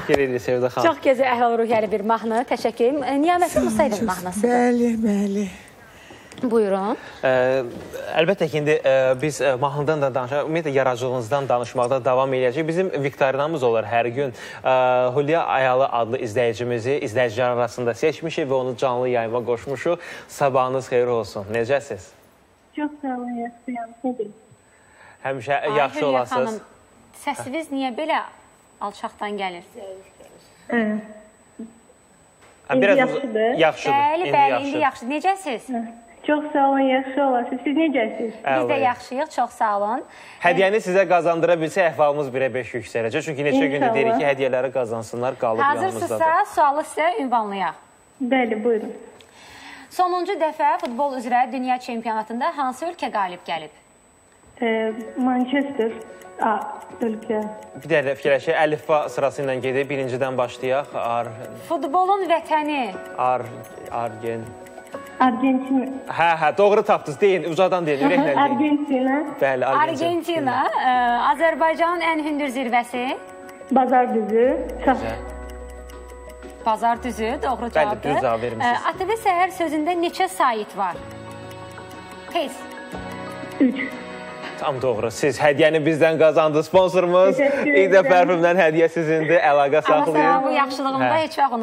Təşəkkür edirik Sevda xanım. Çox gözəl əhval-ruhiyyəli bir mahnı. Təşəkkür edirəm. Niyamətin Musayevin mahnısıdır. Bəli, bəli. Buyurun. Ə, əlbəttə ki, indi ə, biz ə, mahnıdan da danışaq, ümumiyyətlə yaradıcılığınızdan danışmaqda davam edəcək. Bizim viktorinamız olur hər gün. Ə, Hülya Ayalı adlı izləyicimizi izləyicilər arasında seçmişik və onu canlı yayıma qoşmuşuq. Sabahınız xeyir olsun. Necəsiz? Çox sağ olun, yaxşıyam. Nədir? Həmişə yaxşı olasınız. Səsiniz niyə belə alçaqdan gəlir? İndi yaxşıdır. Yaxşıdır. Bəli, bəli, indi yaxşıdır. Necəsiz? Çox sağ olun, yaxşı olasınız. Siz necəsiniz? Biz də yaxşıyıq, çox sağ olun. Hədiyyəni sizə qazandıra bilsə, əhvalımız birə beş yüksələcək. Çünki neçə gündür deyirik ki, hədiyyələri qazansınlar, qalıb yanımızdadır. Hazırsınızsa, sualı sizə ünvanlayaq. Bəli, buyurun. Sonuncu dəfə futbol üzrə dünya çempionatında hansı ölkə qalib gəlib? Manchester ölkə. Bir də fikirləşək, əlifba sırası ilə gedib, birincidən başlayaq. Futbolun vətəni. Argen... Argentina. Hə, hə, doğru tapdınız. Deyin, ucadan deyin, ürəklə deyin. Argentina. Bəli, Argentina. Argentina. Azərbaycanın ən hündür zirvəsi? Bazar düzü. Bazar düzü, doğru cavabdır. Bəli, düz cavab vermişsiniz. A T V Səhər sözündə neçə sayit var? Tez. Üç. Tam doğru. Siz hədiyyəni bizdən qazandı. Sponsorumuz İqdə Parfümdən hədiyyə sizindir. Əlaqə saxlayın. Amma bu yaxşılığımda heç vaxt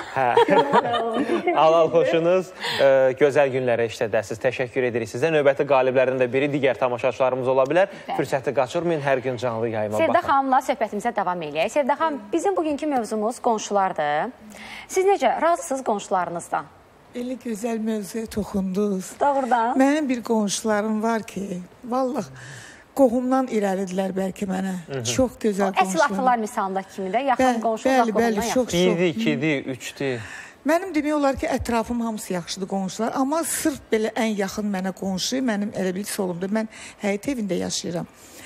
unutmayın. Al-al xoşunuz. Gözəl günlərə işlədəsiniz. Təşəkkür edirik sizə. Növbəti qaliblərdən də biri digər tamaşaçılarımız ola bilər. Fürsəti qaçırmayın. Hər gün canlı yayıma baxın. Sevda xanımla söhbətimizə davam edək. Sevda xanım, bizim bugünkü mövzumuz qonşulardır. Siz necə? Razısınız qonşularınızdan? Elə gözəl mövzuya toxundunuz. Doğrudan. Mənim bir qonşularım var ki, vallahi qohumdan irəlidilər bəlkə mənə. Çox gözəl qonşularım. Əsl atalar misalındakı kimi də yaxın qonşu uzaq qohumdan yaxın. Birdi, ikidi, üçdi. Mənim demək olar ki, ətrafım hamısı yaxşıdır qonşular. Amma sırf belə ən yaxın mənə qonşu, mənim elə bil solumda. Mən həyət evində yaşayıram.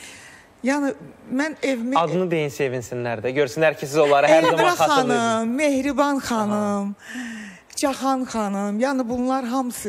Yəni, mən evimi... Adını deyin, sevinsinlər də. Görsünlər ki, siz onları hər zaman xatırlayın. Elvira xanım, Mehriban xanım, Cahan xanım, yəni bunlar hamısı,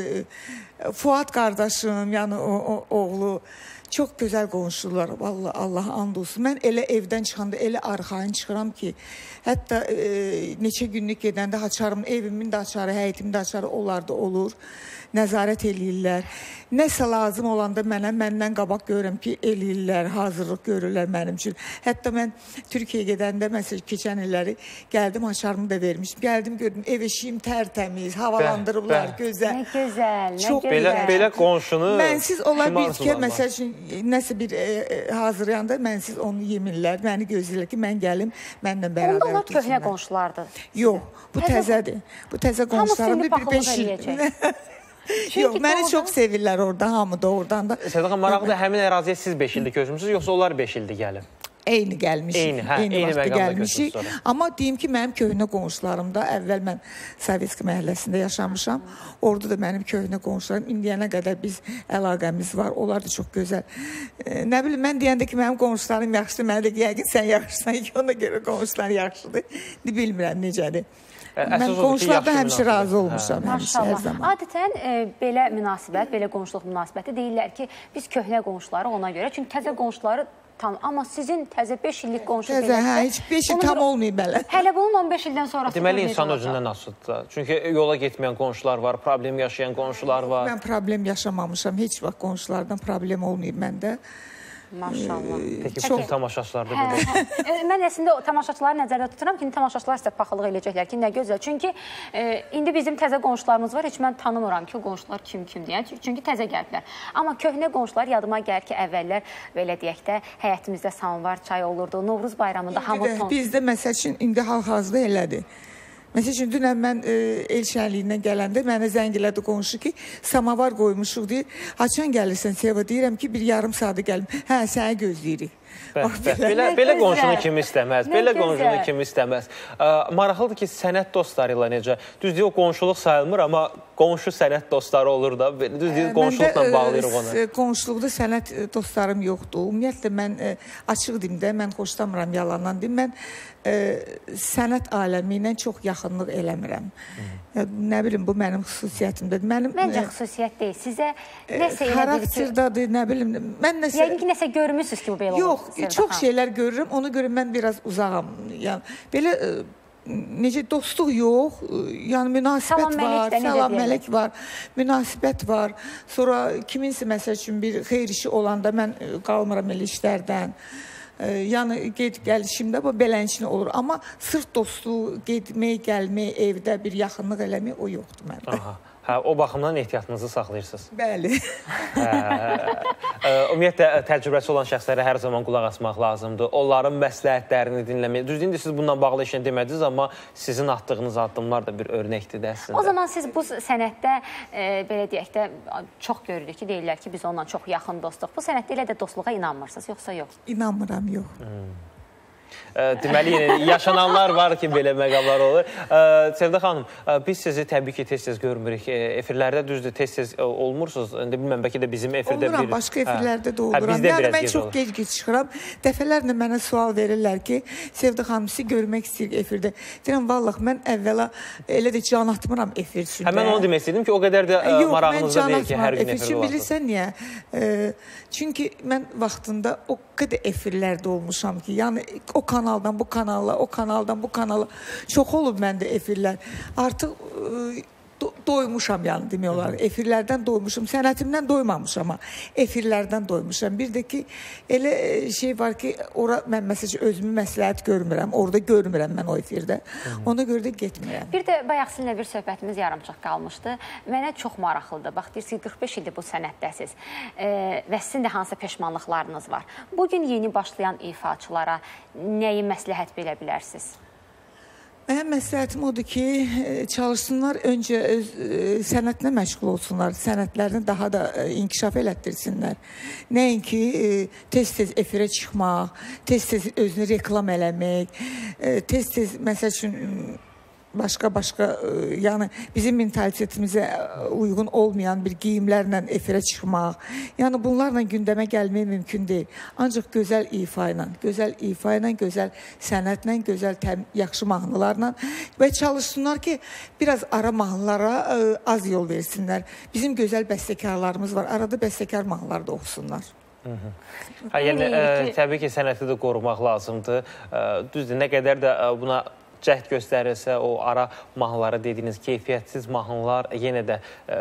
Fuad qardaşım, yəni o, o, oğlu, çox gözəl qonşular, vallahi Allaha and olsun. Mən elə evdən çıxanda elə arxayın çıxıram ki, hətta e, neçə günlük gedəndə açarım, evimin də açarı, həyətimin də açarı, onlar da olur, nəzarət eləyirlər. Nəsə lazım olanda mənə, məndən qabaq görürəm ki, eləyirlər, hazırlıq görürlər mənim üçün. Hətta mən Türkiyəyə gedəndə, məsələn, keçən illəri gəldim, açarımı da vermişim. Gəldim, gördüm, ev eşiyim tərtəmiz, havalandırıblar, gözəl. Nə gözəl, nə çox gözəl. Belə, belə qonşunu mənsiz ola bil ki, məsəl üçün, nəsə bir e, e, hazırlayanda mənsiz onu yemirlər, məni gözləyirlər ki, mən gəlim, mənlə bərabər otursunlar. Onda onlar köhnə qonşulardır. Yox, bu təzədir. Bu təzə qonşularımdır, bir beş il. Yox, məni çox sevirlər orada, hamı da oradan da. Sədə xanım, maraqlıdır, həmin əraziyə siz beş ildir köçmüsünüz, yoxsa onlar beş ildir gəlib? Eyni gəlmişik, eyni, hə, eyni, eyni vaxtda gəlmişik. Amma deyim ki, mənim köhnə qonşularımda, əvvəl mən Sovetski məhəlləsində yaşamışam. Orada da mənim köhnə qonşularım, indiyənə qədər biz əlaqəmiz var. Onlar da çox gözəl. E, nə bilim, mən deyəndə ki, mənim qonşularım yaxşıdır, mənə də ki, yəqin sən yaxşısan ki, ona görə qonşular yaxşıdır. Bilmirəm necədir. Mən qonşulardan həmişə razı olmuşam, həmişə, hər zaman. Adətən e, belə münasibət, belə qonşuluq münasibəti deyirlər ki, biz köhnə qonşuları ona görə, çünki təzə qonşuları tam, amma sizin təzə beş illik qonşu beləsə... Təzə, hə, heç beş il tam olmayıb belə. Hələ bunun on beş ildən sonrası... Deməli, insan özündən asılıdır. Çünki yola getməyən qonşular var, problem yaşayan qonşular var. Mən problem yaşamamışam, heç vaxt qonşulardan problem olmayıb məndə. Maşallah. Peki, çox tamaşaçılarda belə. Hə, hə. Mən əslində tamaşaçıları nəzərdə tuturam ki, tamaşaçılar sizə paxıllıq eləyəcəklər ki, nə gözəl. Çünki e, indi bizim təzə qonşularımız var, heç mən tanımıram ki, o qonşular kim-kim deyən. Çünki təzə gəliblər. Amma köhnə qonşular yadıma gəlir ki, əvvəllər, belə deyək də, həyətimizdə samvar, çay olurdu. Novruz bayramında hamı ton... Bizdə, məsəl üçün, indi hal-hazırda elədir. Məsəl üçün, dünən mən e, el şənliyindən gələndə mənə zəng elədi qonşu ki, samavar qoymuşuq deyir. Haçan gəlirsən Seva? Deyirəm ki, bir yarım saatı gəlim. Hə, səni gözləyirik. Belə, belə qonşunu kim istəməz? Belə qonşunu kim istəməz? Maraqlıdır ki, sənət dostlarıyla necə? Düzdür, o qonşuluq sayılmır, amma qonşu sənət dostları olur da. Düzdür, qonşuluqla bağlayırıq onu. Qonşuluqda sənət dostlarım yoxdur. Ümumiyyətlə, mən açıq deyim də, mən xoşlamıram yalandan deyim. Mən sənət aləmi ilə çox yaxınlıq eləmirəm. Nə bilim, bu mənim xüsusiyyətimdir. Məncə xüsusiyyət deyil. Sizə nəsə elə xarakterdadır, nə bilim. Yəqin ki, nəsə görmürsünüz ki, bu belə olur. Yox, çox şeylər görürüm. Ona görə mən biraz uzağam. Yəni belə necə dostluq yox, yəni münasibət var, salam mələk var, münasibət var. Sonra kiminsə məsəl üçün bir xeyir işi olanda mən qalmıram elə işlərdən. Yəni gedib gəlişimdə bu belənçini olur. Amma sırf dostluq, getmək, gəlmək, evdə bir yaxınlıq eləmək o yoxdur məndə. Hə, o baxımdan ehtiyatınızı saxlayırsınız. Bəli. Ümumiyyətlə, təcrübəsi olan şəxslərə hər zaman qulaq asmaq lazımdır. Onların məsləhətlərini dinləmək. Düzdür, siz bununla bağlı işlə demədiniz, amma sizin atdığınız addımlar da bir örnəkdir də əslində. O zaman siz bu sənətdə, belə deyək də, çox görürük ki, deyirlər ki, biz onunla çox yaxın dostluq. Bu sənətdə elə də dostluğa inanmırsınız, yoxsa yox? İnanmıram, yox. Deməli, yaşananlar var ki, belə məqamlar olur. Sevda xanım, biz sizi təbii ki, tez-tez görmürük. Efirlərdə düzdür, tez-tez olmursunuz. Bilməm, bəlkə də bizim efirdə bir... Oluram, başqa efirlərdə də oluram. Yəni, mən çox gec-gec çıxıram. Dəfələrlə mənə sual verirlər ki, Sevda xanım, sizi görmək istəyir efirdə. Deyirəm, vallah, mən əvvəla elə də can atmıram efir üçün. Mən onu demək istəydim ki, o qədər də marağınızda deyil ki, hər gün efirdə olasınız. Bilirsən niyə? Çünki mən vaxtında o qədər efirlərdə olmuşam ki, yəni o kanaldan bu kanala, o kanaldan bu kanala çox olub məndə efirlər. Artıq do doymuşam yəni demək olar. Efirlərdən doymuşam. Sənətimdən doymamışam amma efirlərdən doymuşam. Bir də ki, elə şey var ki, ora mən məsələn özümü məsləhət görmürəm. Orada görmürəm mən o efirdə. Ona görə də getmirəm. Bir də bayaq sizinlə bir söhbətimiz yarımçıq qalmışdı. Mənə çox maraqlıdır. Bax, deyirsiniz, qırx beş ildir bu sənətdəsiz və sizin də hansısa peşmanlıqlarınız var. Bugün yeni başlayan ifaçılara nəyi məsləhət bilə bilərsiniz? Mənim məsləhətim odur ki, çalışsınlar, öncə öz sənətinə məşğul olsunlar, sənətlərini daha da inkişaf elətdirsinlər. Nəinki tez-tez efirə çıxmaq, tez-tez özünü reklam eləmək, tez-tez, məsəl üçün, başqa-başqa, yəni bizim mentalitetimizə uyğun olmayan bir geyimlərlə efirə çıxmaq. Yəni bunlarla gündəmə gəlmək mümkün deyil. Ancaq gözəl ifa ilə, gözəl ifa ilə, gözəl sənətlə, gözəl yaxşı mahnılarla və çalışsınlar ki, biraz ara mahnılara az yol versinlər. Bizim gözəl bəstəkarlarımız var. Arada bəstəkar mahnıları da oxusunlar. Yəni, təbii ki, sənəti də qorumaq lazımdır. Düzdür, nə qədər də buna cəhd göstərirsə, o ara mahnıları dediyiniz keyfiyyətsiz mahnılar yenə də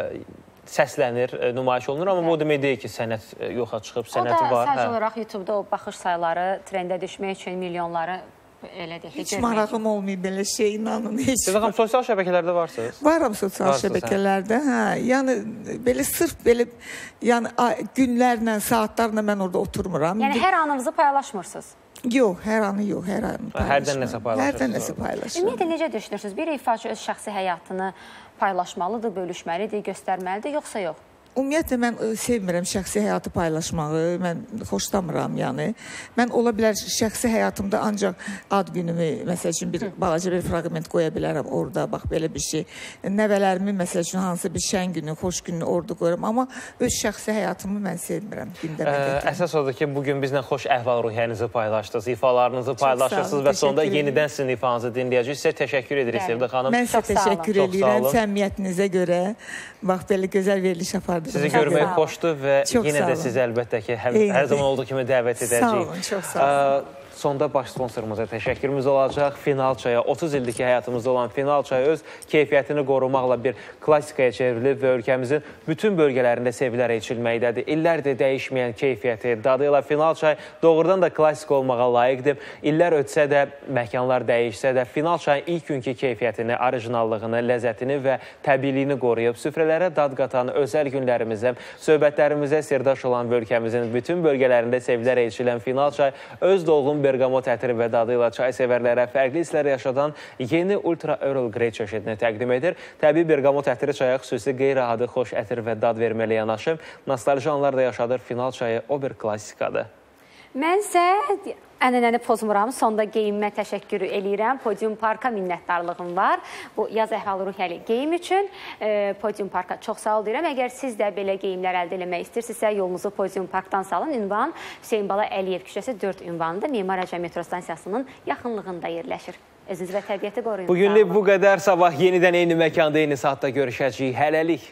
səslənir, nümayiş olunur. Amma bu demək deyil ki, sənət yoxa çıxıb, sənəti var. O da sadəcə olaraq YouTube-da o baxış sayıları trendə düşmək üçün milyonları elə deyək ki, heç marağım olmayıb belə şey, inanın. Siz baxım, sosial şəbəkələrdə varsınız? Varam sosial şəbəkələrdə, hə. Yəni, belə sırf belə, yəni günlərlə, saatlarla mən orada oturmuram. Yəni, hər anınızı paylaşmırsınız? Yox, hər anı yox, hər anı paylaşmıram. Hərdən nəsə paylaşırsınız? Hərdən nəsə paylaşıram. Ümumiyyətlə, necə düşünürsünüz? Bir ifaçı öz şəxsi həyatını paylaşmalıdır, bölüşməlidir, göstərməlidir, yoxsa yox? Ümumiyyətlə, mən sevmirəm şəxsi həyatı paylaşmağı, mən xoşlamıram, yəni. Mən ola bilər şəxsi həyatımda ancaq ad günümü, məsəl üçün, bir balaca bir fraqment qoya bilərəm orada, bax, belə bir şey. Nəvələrimi, məsəl üçün, hansısa bir şən günü, xoş günü orada qoyuram, amma öz şəxsi həyatımı mən sevmirəm gündəmə gətirim. Əsas odur ki, bugün bizlə xoş əhval-ruhiyyənizi paylaşdınız, ifalarınızı paylaşırsınız və sonunda yenidən sizin ifanızı dinləyəcək. Sizə təşəkkür edirik, Sevda xanım. Mən sizə təşəkkür edirəm, səmimiyyətinizə görə. Bax, belə gözəl veriliş apardınız. Sizi görmək xoşdur və yenə də sizi əlbəttə ki, hər zaman olduğu kimi dəvət edəcəyik. Sağ olun, çox sağ olun. Sonda baş sponsorumuza təşəkkürümüz olacaq. Final çaya, otuz ildiki həyatımızda olan Final çay öz keyfiyyətini qorumaqla bir klassikaya çevrilib və ölkəmizin bütün bölgələrində sevilərək içilməkdədir. İllərdir dəyişməyən keyfiyyəti, dadıyla Final çay doğrudan da klassik olmağa layiqdir. İllər ötsə də, məkanlar dəyişsə də, Final çayın ilk günkü keyfiyyətini, orijinallığını, ləzzətini və təbiiliyini qoruyub, süfrələrə dad qatan özəl günlərimizə, söhbətlərimizə sirdaş olan və ölkəmizin bütün bölgələrində sevilərək içilən Final çay öz dolğun bergamot ətiri və dadı ilə çay sevərlərə fərqli hisslər yaşadan yeni Ultra Earl Grey çeşidini təqdim edir. Təbii bergamot ətiri çaya xüsusi qeyri-adi xoş ətir və dad verməli yanaşı, nostalji anlar da yaşadır. Final çayı o bir klassikadır. Mənsə ənənəni pozmuram, sonda geyinmə təşəkkürü eləyirəm. Podium Parka minnətdarlığım var. Bu yaz əhval-ruhiyyəli geyim üçün Podium Parka çox sağ ol deyirəm. Əgər siz də belə geyimlər əldə eləmək istəyirsinizsə, yolunuzu Podium Parkdan salın. Ünvan Hüseyin Bala Əliyev küçəsi dörd ünvanında Memar Əcəm metro stansiyasının yaxınlığında yerləşir. Özünüz və təbiəti qoruyun. Bugünlük bu qədər. Sabah yenidən eyni məkanda, eyni saatda görüşəcəyik. Hələlik.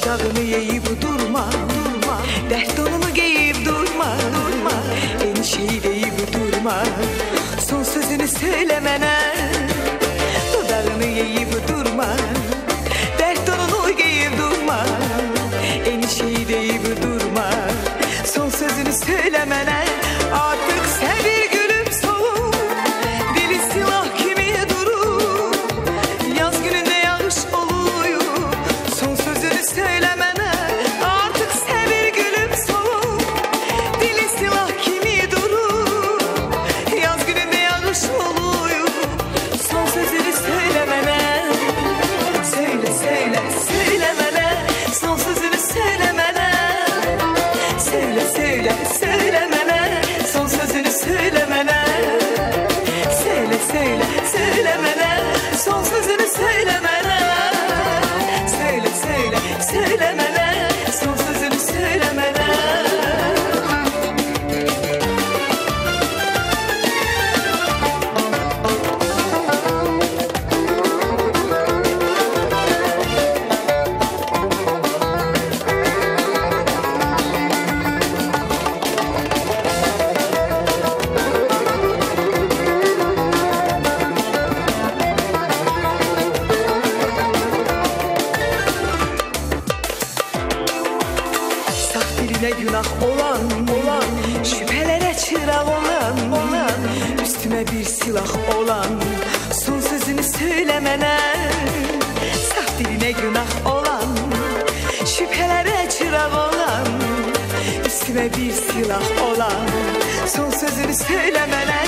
ocağını yeyib durma, durma. Dert donunu giyib durma, durma. Enişeyi deyib durma. Son sözünü söyle mənə. Dodağını yeyib durma. Dert donunu giyib durma. Enişeyi deyib durma. Son sözünü söyle mənə. Artık sen bir gülüm solur. Dili silah kimi durur. Yaz gününde yağış oluyor. Son sözünü söyle mənə. Artık sen bir gülüm solur. Dili silah kimi durur. Yaz gününde yağış oluyor. Son sözünü söyle mənə. Söyle söyle söyle mənə. Son sözünü söyle mənə. Söyle söyle söyle mənə. Son sözünü söyle mənə. Söyle söyle söyle mənə. Son sözünü söyle mənə. Söyle söyle söyle mənə. Son sözünü söyle mənə. Saf diline günah olan, olan. Şüphelere çırak olan, olan. Üstüme bir silah olan. Son sözünü söyle mənə. Saf diline günah olan. Şüphelere çırak olan. Üstüme bir silah olan. Son sözünü söyle mənə.